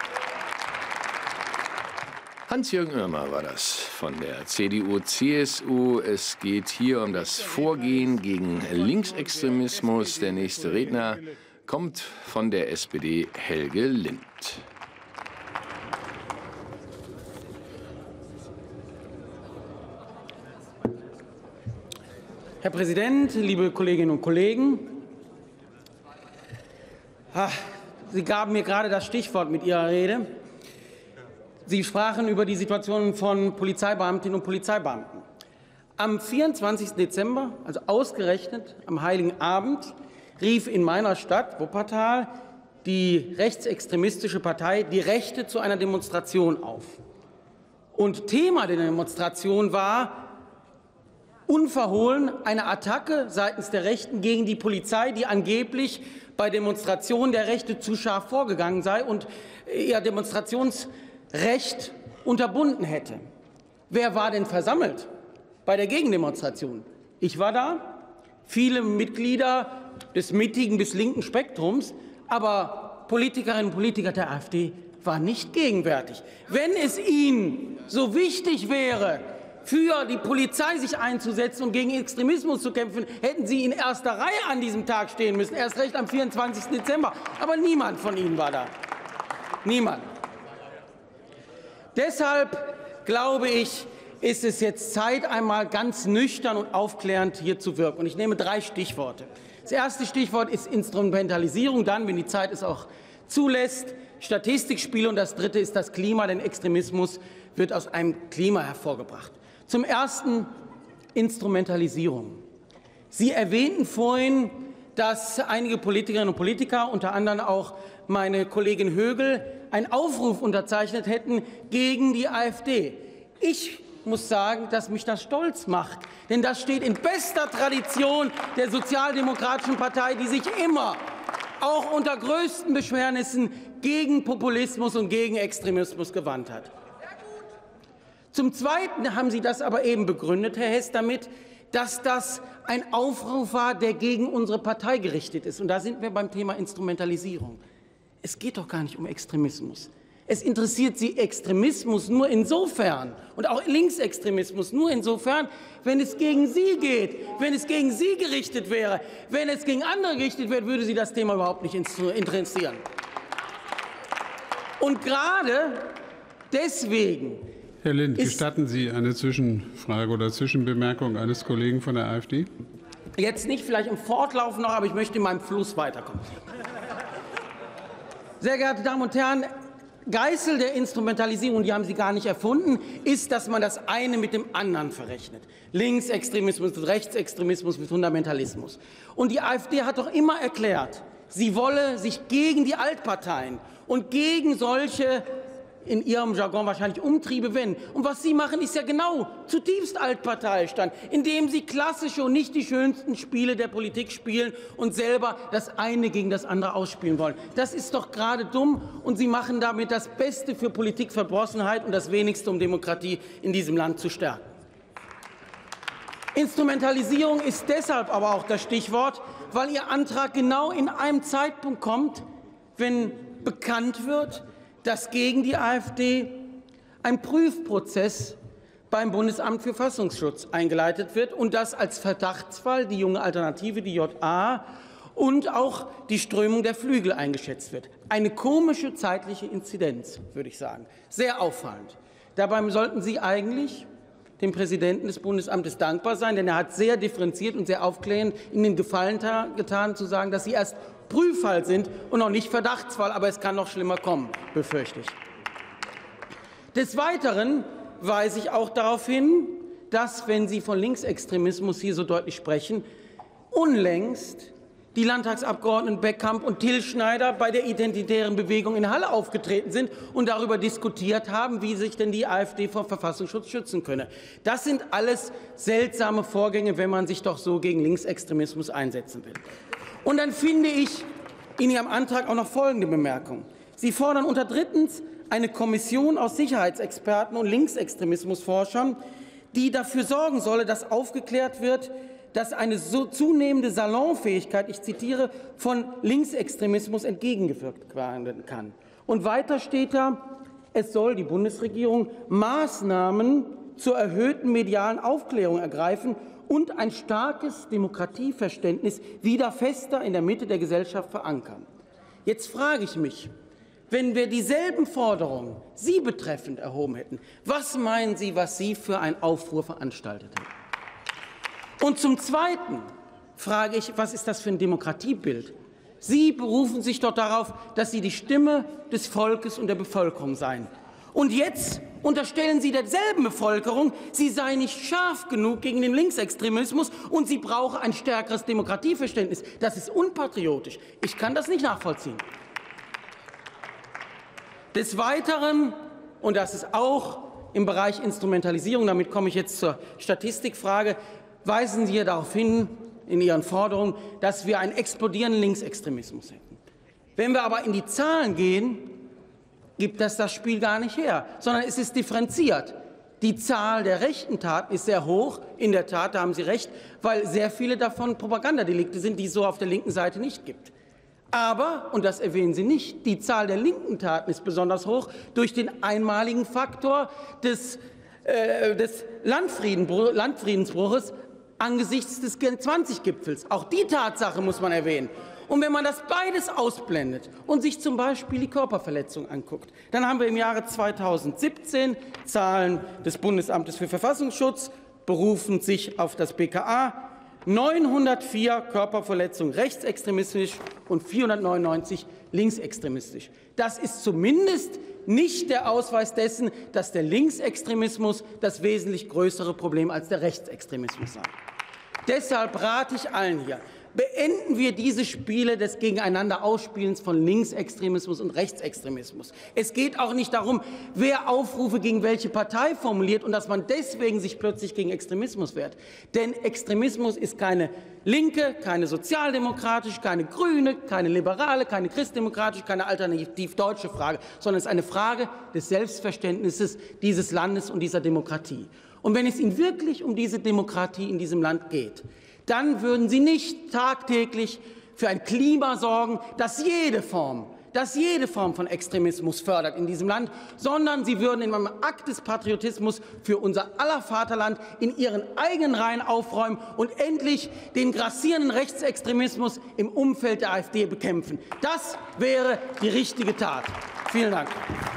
Hans-Jürgen Irmer war das von der C D U C S U. Es geht hier um das Vorgehen gegen Linksextremismus. Der nächste Redner kommt von der S P D, Helge Lind. Herr Präsident, liebe Kolleginnen und Kollegen! Sie gaben mir gerade das Stichwort mit Ihrer Rede. Sie sprachen über die Situation von Polizeibeamtinnen und Polizeibeamten. Am vierundzwanzigsten Dezember, also ausgerechnet am Heiligen Abend, rief in meiner Stadt Wuppertal die rechtsextremistische Partei Die Rechte zu einer Demonstration auf. Und Thema der Demonstration war unverhohlen eine Attacke seitens der Rechten gegen die Polizei, die angeblich bei Demonstrationen der Rechte zu scharf vorgegangen sei und ihr Demonstrationsrecht unterbunden hätte. Wer war denn versammelt bei der Gegendemonstration? Ich war da, viele Mitglieder des mittigen bis linken Spektrums, aber Politikerinnen und Politiker der AfD waren nicht gegenwärtig. Wenn es Ihnen so wichtig wäre, für die Polizei sich einzusetzen und gegen Extremismus zu kämpfen, hätten Sie in erster Reihe an diesem Tag stehen müssen, erst recht am vierundzwanzigsten Dezember. Aber niemand von Ihnen war da. Niemand. Deshalb, glaube ich, ist es jetzt Zeit, einmal ganz nüchtern und aufklärend hier zu wirken. Und ich nehme drei Stichworte. Das erste Stichwort ist Instrumentalisierung, dann, wenn die Zeit es auch zulässt, Statistikspiele, und das dritte ist das Klima, denn Extremismus wird aus einem Klima hervorgebracht. Zum Ersten Instrumentalisierung. Sie erwähnten vorhin, dass einige Politikerinnen und Politiker, unter anderem auch meine Kollegin Högel, einen Aufruf unterzeichnet hätten gegen die AfD. Ich muss sagen, dass mich das stolz macht, denn das steht in bester Tradition der Sozialdemokratischen Partei, die sich immer, auch unter größten Beschwernissen, gegen Populismus und gegen Extremismus gewandt hat. Zum Zweiten haben Sie das aber eben begründet, Herr Hess, damit, dass das ein Aufruf war, der gegen unsere Partei gerichtet ist. Und da sind wir beim Thema Instrumentalisierung. Es geht doch gar nicht um Extremismus. Es interessiert Sie Extremismus nur insofern und auch Linksextremismus nur insofern, wenn es gegen Sie geht, wenn es gegen Sie gerichtet wäre. Wenn es gegen andere gerichtet wird, würde Sie das Thema überhaupt nicht interessieren. Und gerade deswegen. Herr Lind, gestatten Sie eine Zwischenfrage oder Zwischenbemerkung eines Kollegen von der AfD? Jetzt nicht, vielleicht im Fortlauf noch, aber ich möchte in meinem Fluss weiterkommen. Sehr geehrte Damen und Herren, Geißel der Instrumentalisierung, die haben Sie gar nicht erfunden, ist, dass man das eine mit dem anderen verrechnet. Linksextremismus mit Rechtsextremismus mit Fundamentalismus. Und die AfD hat doch immer erklärt, sie wolle sich gegen die Altparteien und gegen solche in Ihrem Jargon wahrscheinlich Umtriebe wenden. Und was Sie machen, ist ja genau zutiefst Altparteistand, indem Sie klassische und nicht die schönsten Spiele der Politik spielen und selber das eine gegen das andere ausspielen wollen. Das ist doch gerade dumm, und Sie machen damit das Beste für Politikverdrossenheit und das Wenigste, um Demokratie in diesem Land zu stärken. Instrumentalisierung ist deshalb aber auch das Stichwort, weil Ihr Antrag genau in einem Zeitpunkt kommt, wenn bekannt wird, dass gegen die AfD ein Prüfprozess beim Bundesamt für Verfassungsschutz eingeleitet wird und dass als Verdachtsfall die Junge Alternative, die J A, und auch die Strömung der Flügel eingeschätzt wird. Eine komische zeitliche Inzidenz, würde ich sagen. Sehr auffallend. Dabei sollten Sie eigentlich dem Präsidenten des Bundesamtes dankbar sein, denn er hat sehr differenziert und sehr aufklärend Ihnen den Gefallen getan, zu sagen, dass Sie erst Prüffall sind und noch nicht Verdachtsfall. Aber es kann noch schlimmer kommen, befürchte ich. Des Weiteren weise ich auch darauf hin, dass, wenn Sie von Linksextremismus hier so deutlich sprechen, unlängst die Landtagsabgeordneten Beckkamp und Till Schneider bei der Identitären Bewegung in Halle aufgetreten sind und darüber diskutiert haben, wie sich denn die AfD vor Verfassungsschutz schützen könne. Das sind alles seltsame Vorgänge, wenn man sich doch so gegen Linksextremismus einsetzen will. Und dann finde ich in Ihrem Antrag auch noch folgende Bemerkung. Sie fordern unter drittens eine Kommission aus Sicherheitsexperten und Linksextremismusforschern, die dafür sorgen solle, dass aufgeklärt wird, dass eine so zunehmende Salonfähigkeit, ich zitiere, von Linksextremismus entgegengewirkt werden kann. Und weiter steht da, es soll die Bundesregierung Maßnahmen zur erhöhten medialen Aufklärung ergreifen und ein starkes Demokratieverständnis wieder fester in der Mitte der Gesellschaft verankern. Jetzt frage ich mich, wenn wir dieselben Forderungen Sie betreffend erhoben hätten, was meinen Sie, was Sie für einen Aufruhr veranstaltet hätten? Und zum Zweiten frage ich, was ist das für ein Demokratiebild? Sie berufen sich doch darauf, dass Sie die Stimme des Volkes und der Bevölkerung seien. Und jetzt unterstellen Sie derselben Bevölkerung, sie sei nicht scharf genug gegen den Linksextremismus und sie brauche ein stärkeres Demokratieverständnis. Das ist unpatriotisch. Ich kann das nicht nachvollziehen. Des Weiteren, und das ist auch im Bereich Instrumentalisierung, damit komme ich jetzt zur Statistikfrage, weisen Sie hier darauf hin, in Ihren Forderungen, dass wir einen explodierenden Linksextremismus hätten. Wenn wir aber in die Zahlen gehen, gibt das das Spiel gar nicht her, sondern es ist differenziert. Die Zahl der rechten Taten ist sehr hoch. In der Tat, da haben Sie recht, weil sehr viele davon Propagandadelikte sind, die es so auf der linken Seite nicht gibt. Aber, und das erwähnen Sie nicht, die Zahl der linken Taten ist besonders hoch durch den einmaligen Faktor des, äh, des Landfrieden, Landfriedensbruches angesichts des G zwanzig Gipfels. Auch die Tatsache muss man erwähnen. Und wenn man das beides ausblendet und sich zum Beispiel die Körperverletzung anguckt, dann haben wir im Jahre zweitausendsiebzehn Zahlen des Bundesamtes für Verfassungsschutz, berufen sich auf das B K A, neunhundertvier Körperverletzungen rechtsextremistisch und vierhundertneunundneunzig linksextremistisch. Das ist zumindest nicht der Ausweis dessen, dass der Linksextremismus das wesentlich größere Problem als der Rechtsextremismus sei. Deshalb rate ich allen hier, beenden wir diese Spiele des Gegeneinander-Ausspielens von Linksextremismus und Rechtsextremismus. Es geht auch nicht darum, wer Aufrufe gegen welche Partei formuliert und dass man deswegen sich plötzlich gegen Extremismus wehrt. Denn Extremismus ist keine linke, keine sozialdemokratische, keine grüne, keine liberale, keine christdemokratische, keine alternativ deutsche Frage, sondern es ist eine Frage des Selbstverständnisses dieses Landes und dieser Demokratie. Und wenn es Ihnen wirklich um diese Demokratie in diesem Land geht, dann würden Sie nicht tagtäglich für ein Klima sorgen, das jede Form, das jede Form von Extremismus fördert in diesem Land, sondern Sie würden in einem Akt des Patriotismus für unser aller Vaterland in Ihren eigenen Reihen aufräumen und endlich den grassierenden Rechtsextremismus im Umfeld der AfD bekämpfen. Das wäre die richtige Tat. Vielen Dank.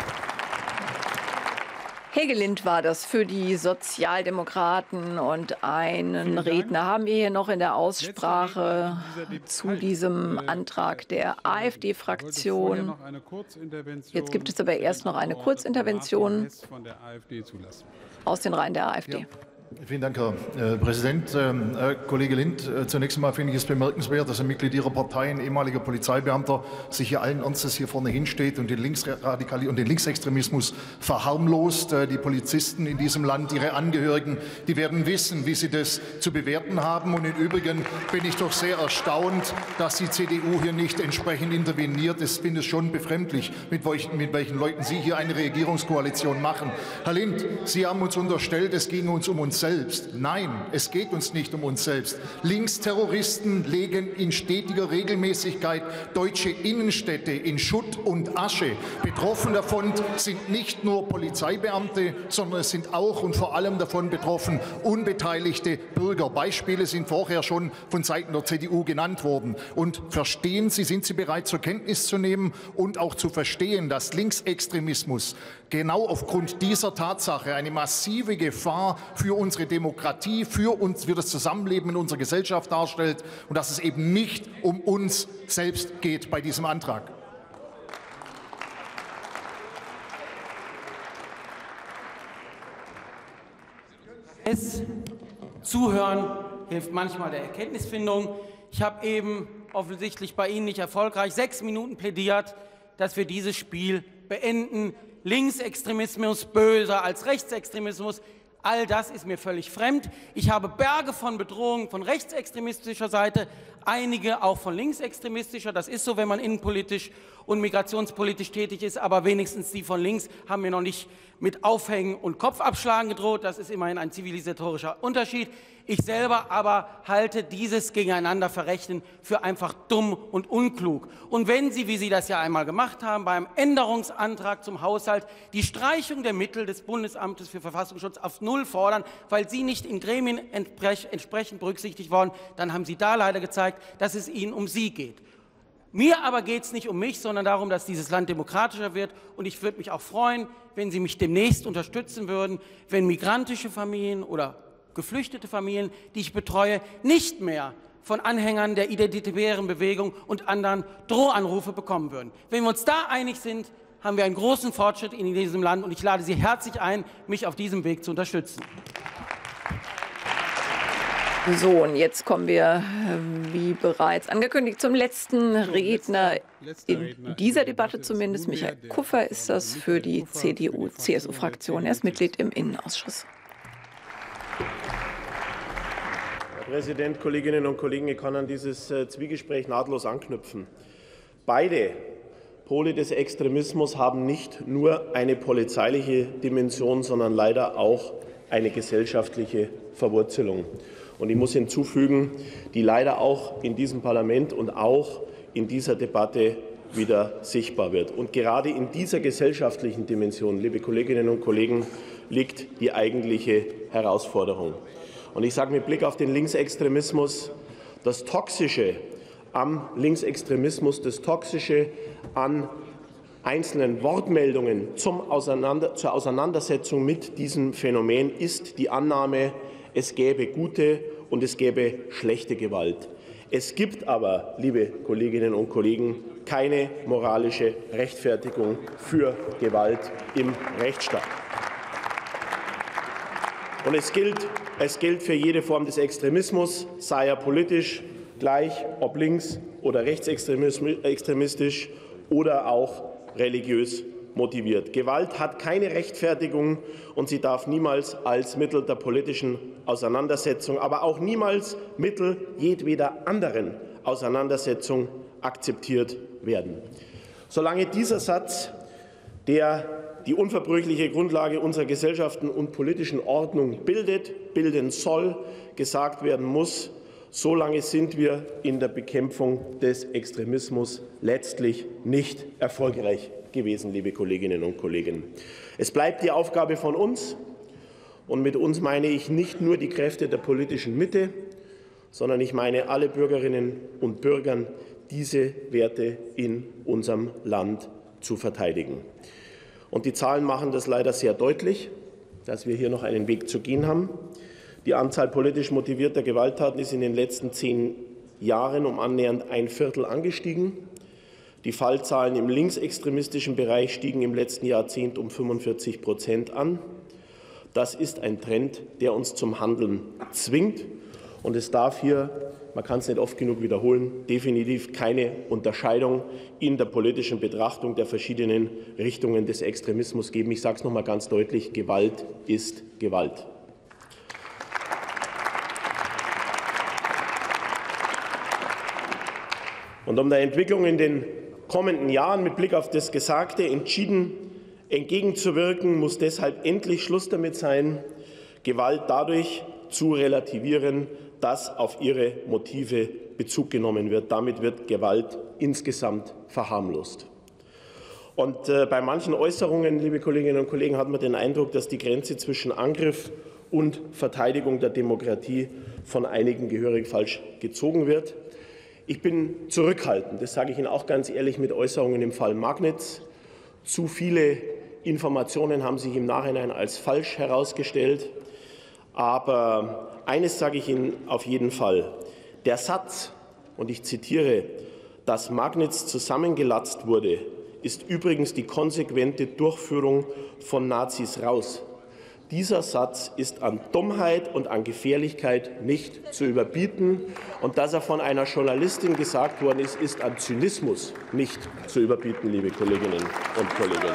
Helge Lind war das für die Sozialdemokraten, und einen Redner haben wir hier noch in der Aussprache zu diesem Antrag der AfD-Fraktion. Jetzt gibt es aber erst noch eine Kurzintervention aus den Reihen der AfD. Vielen Dank, Herr Präsident. Herr Kollege Lind, zunächst einmal finde ich es bemerkenswert, dass ein Mitglied Ihrer Partei, ein ehemaliger Polizeibeamter, sich hier allen Ernstes hier vorne hinsteht und den, Linksradikal und den Linksextremismus verharmlost. Die Polizisten in diesem Land, ihre Angehörigen, die werden wissen, wie sie das zu bewerten haben. Und im Übrigen bin ich doch sehr erstaunt, dass die C D U hier nicht entsprechend interveniert. Ich finde es schon befremdlich, mit welchen, mit welchen Leuten Sie hier eine Regierungskoalition machen. Herr Lind, Sie haben uns unterstellt, es ging uns um uns selbst. Nein, es geht uns nicht um uns selbst. Linksterroristen legen in stetiger Regelmäßigkeit deutsche Innenstädte in Schutt und Asche. Betroffen davon sind nicht nur Polizeibeamte, sondern es sind auch und vor allem davon betroffen unbeteiligte Bürger. Beispiele sind vorher schon von Seiten der C D U genannt worden. Und verstehen Sie, sind Sie bereit, zur Kenntnis zu nehmen und auch zu verstehen, dass Linksextremismus genau aufgrund dieser Tatsache eine massive Gefahr für unsere Demokratie, für uns, für das Zusammenleben in unserer Gesellschaft darstellt und dass es eben nicht um uns selbst geht bei diesem Antrag? Es Zuhören hilft manchmal der Erkenntnisfindung. Ich habe eben offensichtlich bei Ihnen nicht erfolgreich sechs Minuten plädiert, dass wir dieses Spiel beenden. Linksextremismus böser als Rechtsextremismus. All das ist mir völlig fremd. Ich habe Berge von Bedrohungen von rechtsextremistischer Seite, einige auch von linksextremistischer. Das ist so, wenn man innenpolitisch und migrationspolitisch tätig ist. Aber wenigstens die von links haben mir noch nicht mit Aufhängen und Kopfabschlagen gedroht. Das ist immerhin ein zivilisatorischer Unterschied. Ich selber aber halte dieses Gegeneinander-Verrechnen für einfach dumm und unklug. Und wenn Sie, wie Sie das ja einmal gemacht haben, beim Änderungsantrag zum Haushalt die Streichung der Mittel des Bundesamtes für Verfassungsschutz auf Null fordern, weil sie nicht in Gremien entsprechend berücksichtigt worden, dann haben Sie da leider gezeigt, dass es Ihnen um Sie geht. Mir aber geht es nicht um mich, sondern darum, dass dieses Land demokratischer wird. Und ich würde mich auch freuen, wenn Sie mich demnächst unterstützen würden, wenn migrantische Familien oder geflüchtete Familien, die ich betreue, nicht mehr von Anhängern der identitären Bewegung und anderen Drohanrufe bekommen würden. Wenn wir uns da einig sind, haben wir einen großen Fortschritt in diesem Land. Und ich lade Sie herzlich ein, mich auf diesem Weg zu unterstützen. So, und jetzt kommen wir, wie bereits angekündigt, zum letzten Redner in dieser Debatte zumindest. Michael Kuffer ist das für die C D U-C S U-Fraktion. Er ist Mitglied im Innenausschuss. Herr Präsident, Kolleginnen und Kollegen! Ich kann an dieses Zwiegespräch nahtlos anknüpfen. Beide Pole des Extremismus haben nicht nur eine polizeiliche Dimension, sondern leider auch eine gesellschaftliche Verwurzelung. Und ich muss hinzufügen, die leider auch in diesem Parlament und auch in dieser Debatte wieder sichtbar wird. Und gerade in dieser gesellschaftlichen Dimension, liebe Kolleginnen und Kollegen, liegt die eigentliche Herausforderung. Und ich sage mit Blick auf den Linksextremismus, das Toxische am Linksextremismus, das Toxische an einzelnen Wortmeldungen zum Auseinander, zur Auseinandersetzung mit diesem Phänomen ist die Annahme, es gäbe gute und es gäbe schlechte Gewalt. Es gibt aber, liebe Kolleginnen und Kollegen, keine moralische Rechtfertigung für Gewalt im Rechtsstaat. Und es gilt, es gilt für jede Form des Extremismus, sei er politisch, gleich ob links- oder rechtsextremistisch oder auch religiös motiviert. Gewalt hat keine Rechtfertigung und sie darf niemals als Mittel der politischen Auseinandersetzung, aber auch niemals Mittel jedweder anderen Auseinandersetzung akzeptiert werden. Solange dieser Satz, der die unverbrüchliche Grundlage unserer Gesellschaften und politischen Ordnung bildet, bilden soll, gesagt werden muss, solange sind wir in der Bekämpfung des Extremismus letztlich nicht erfolgreich gewesen, liebe Kolleginnen und Kollegen. Es bleibt die Aufgabe von uns, und mit uns meine ich nicht nur die Kräfte der politischen Mitte, sondern ich meine alle Bürgerinnen und Bürger, diese Werte in unserem Land zu verteidigen. Und die Zahlen machen das leider sehr deutlich, dass wir hier noch einen Weg zu gehen haben. Die Anzahl politisch motivierter Gewalttaten ist in den letzten zehn Jahren um annähernd ein Viertel angestiegen. Die Fallzahlen im linksextremistischen Bereich stiegen im letzten Jahrzehnt um fünfundvierzig Prozent an. Das ist ein Trend, der uns zum Handeln zwingt. Und es darf hier, man kann es nicht oft genug wiederholen, definitiv keine Unterscheidung in der politischen Betrachtung der verschiedenen Richtungen des Extremismus geben. Ich sage es noch mal ganz deutlich, Gewalt ist Gewalt. Und um der Entwicklung in den kommenden Jahren mit Blick auf das Gesagte entschieden entgegenzuwirken, muss deshalb endlich Schluss damit sein, Gewalt dadurch zu relativieren, dass auf ihre Motive Bezug genommen wird. Damit wird Gewalt insgesamt verharmlost. Und äh, bei manchen Äußerungen, liebe Kolleginnen und Kollegen, hat man den Eindruck, dass die Grenze zwischen Angriff und Verteidigung der Demokratie von einigen gehörig falsch gezogen wird. Ich bin zurückhaltend, das sage ich Ihnen auch ganz ehrlich, mit Äußerungen im Fall Magnitz. Zu viele Informationen haben sich im Nachhinein als falsch herausgestellt. Aber eines sage ich Ihnen auf jeden Fall. Der Satz, und ich zitiere, dass Magnitz zusammengelatzt wurde, ist übrigens die konsequente Durchführung von Nazis raus. Dieser Satz ist an Dummheit und an Gefährlichkeit nicht zu überbieten. Und dass er von einer Journalistin gesagt worden ist, ist an Zynismus nicht zu überbieten, liebe Kolleginnen und Kollegen.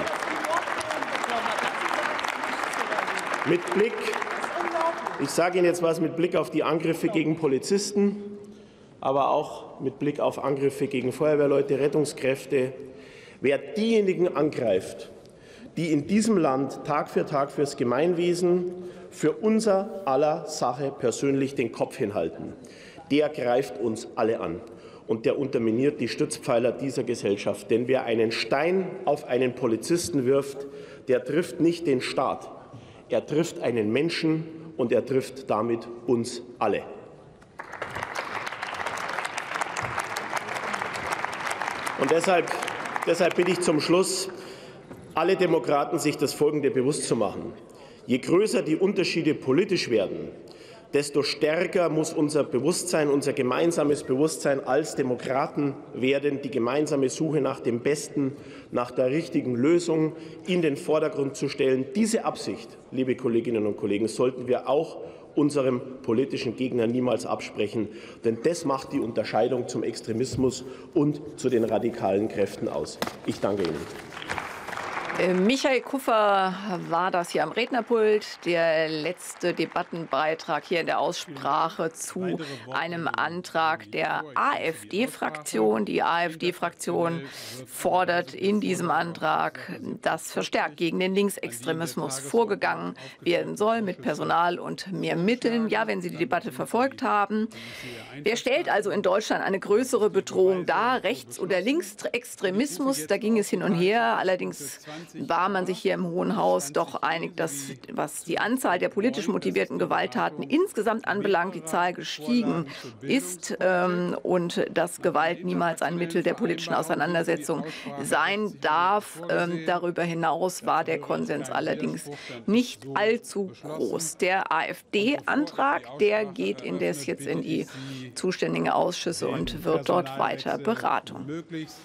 Mit Blick Ich sage Ihnen jetzt etwas mit Blick auf die Angriffe gegen Polizisten, aber auch mit Blick auf Angriffe gegen Feuerwehrleute, Rettungskräfte. Wer diejenigen angreift, die in diesem Land Tag für Tag fürs Gemeinwesen, für unser aller Sache persönlich den Kopf hinhalten, der greift uns alle an. Und der unterminiert die Stützpfeiler dieser Gesellschaft. Denn wer einen Stein auf einen Polizisten wirft, der trifft nicht den Staat, er trifft einen Menschen, und er trifft damit uns alle. Und deshalb, deshalb bitte ich zum Schluss alle Demokraten, sich das Folgende bewusst zu machen. Je größer die Unterschiede politisch werden, desto stärker muss unser Bewusstsein, unser gemeinsames Bewusstsein als Demokraten werden, die gemeinsame Suche nach dem Besten, nach der richtigen Lösung in den Vordergrund zu stellen. Diese Absicht, liebe Kolleginnen und Kollegen, sollten wir auch unserem politischen Gegner niemals absprechen. Denn das macht die Unterscheidung zum Extremismus und zu den radikalen Kräften aus. Ich danke Ihnen. Michael Kuffer war das hier am Rednerpult. Der letzte Debattenbeitrag hier in der Aussprache zu einem Antrag der AfD-Fraktion. Die AfD-Fraktion fordert in diesem Antrag, dass verstärkt gegen den Linksextremismus vorgegangen werden soll, mit Personal und mehr Mitteln. Ja, wenn Sie die Debatte verfolgt haben. Wer stellt also in Deutschland eine größere Bedrohung dar? Rechts- oder Linksextremismus? Da ging es hin und her. Allerdings war man sich hier im Hohen Haus doch einig, dass, was die Anzahl der politisch motivierten Gewalttaten insgesamt anbelangt, die Zahl gestiegen ist ähm, und dass Gewalt niemals ein Mittel der politischen Auseinandersetzung sein darf. Ähm, darüber hinaus war der Konsens allerdings nicht allzu groß. Der AfD-Antrag, der geht indes jetzt in die zuständigen Ausschüsse und wird dort weiter beraten.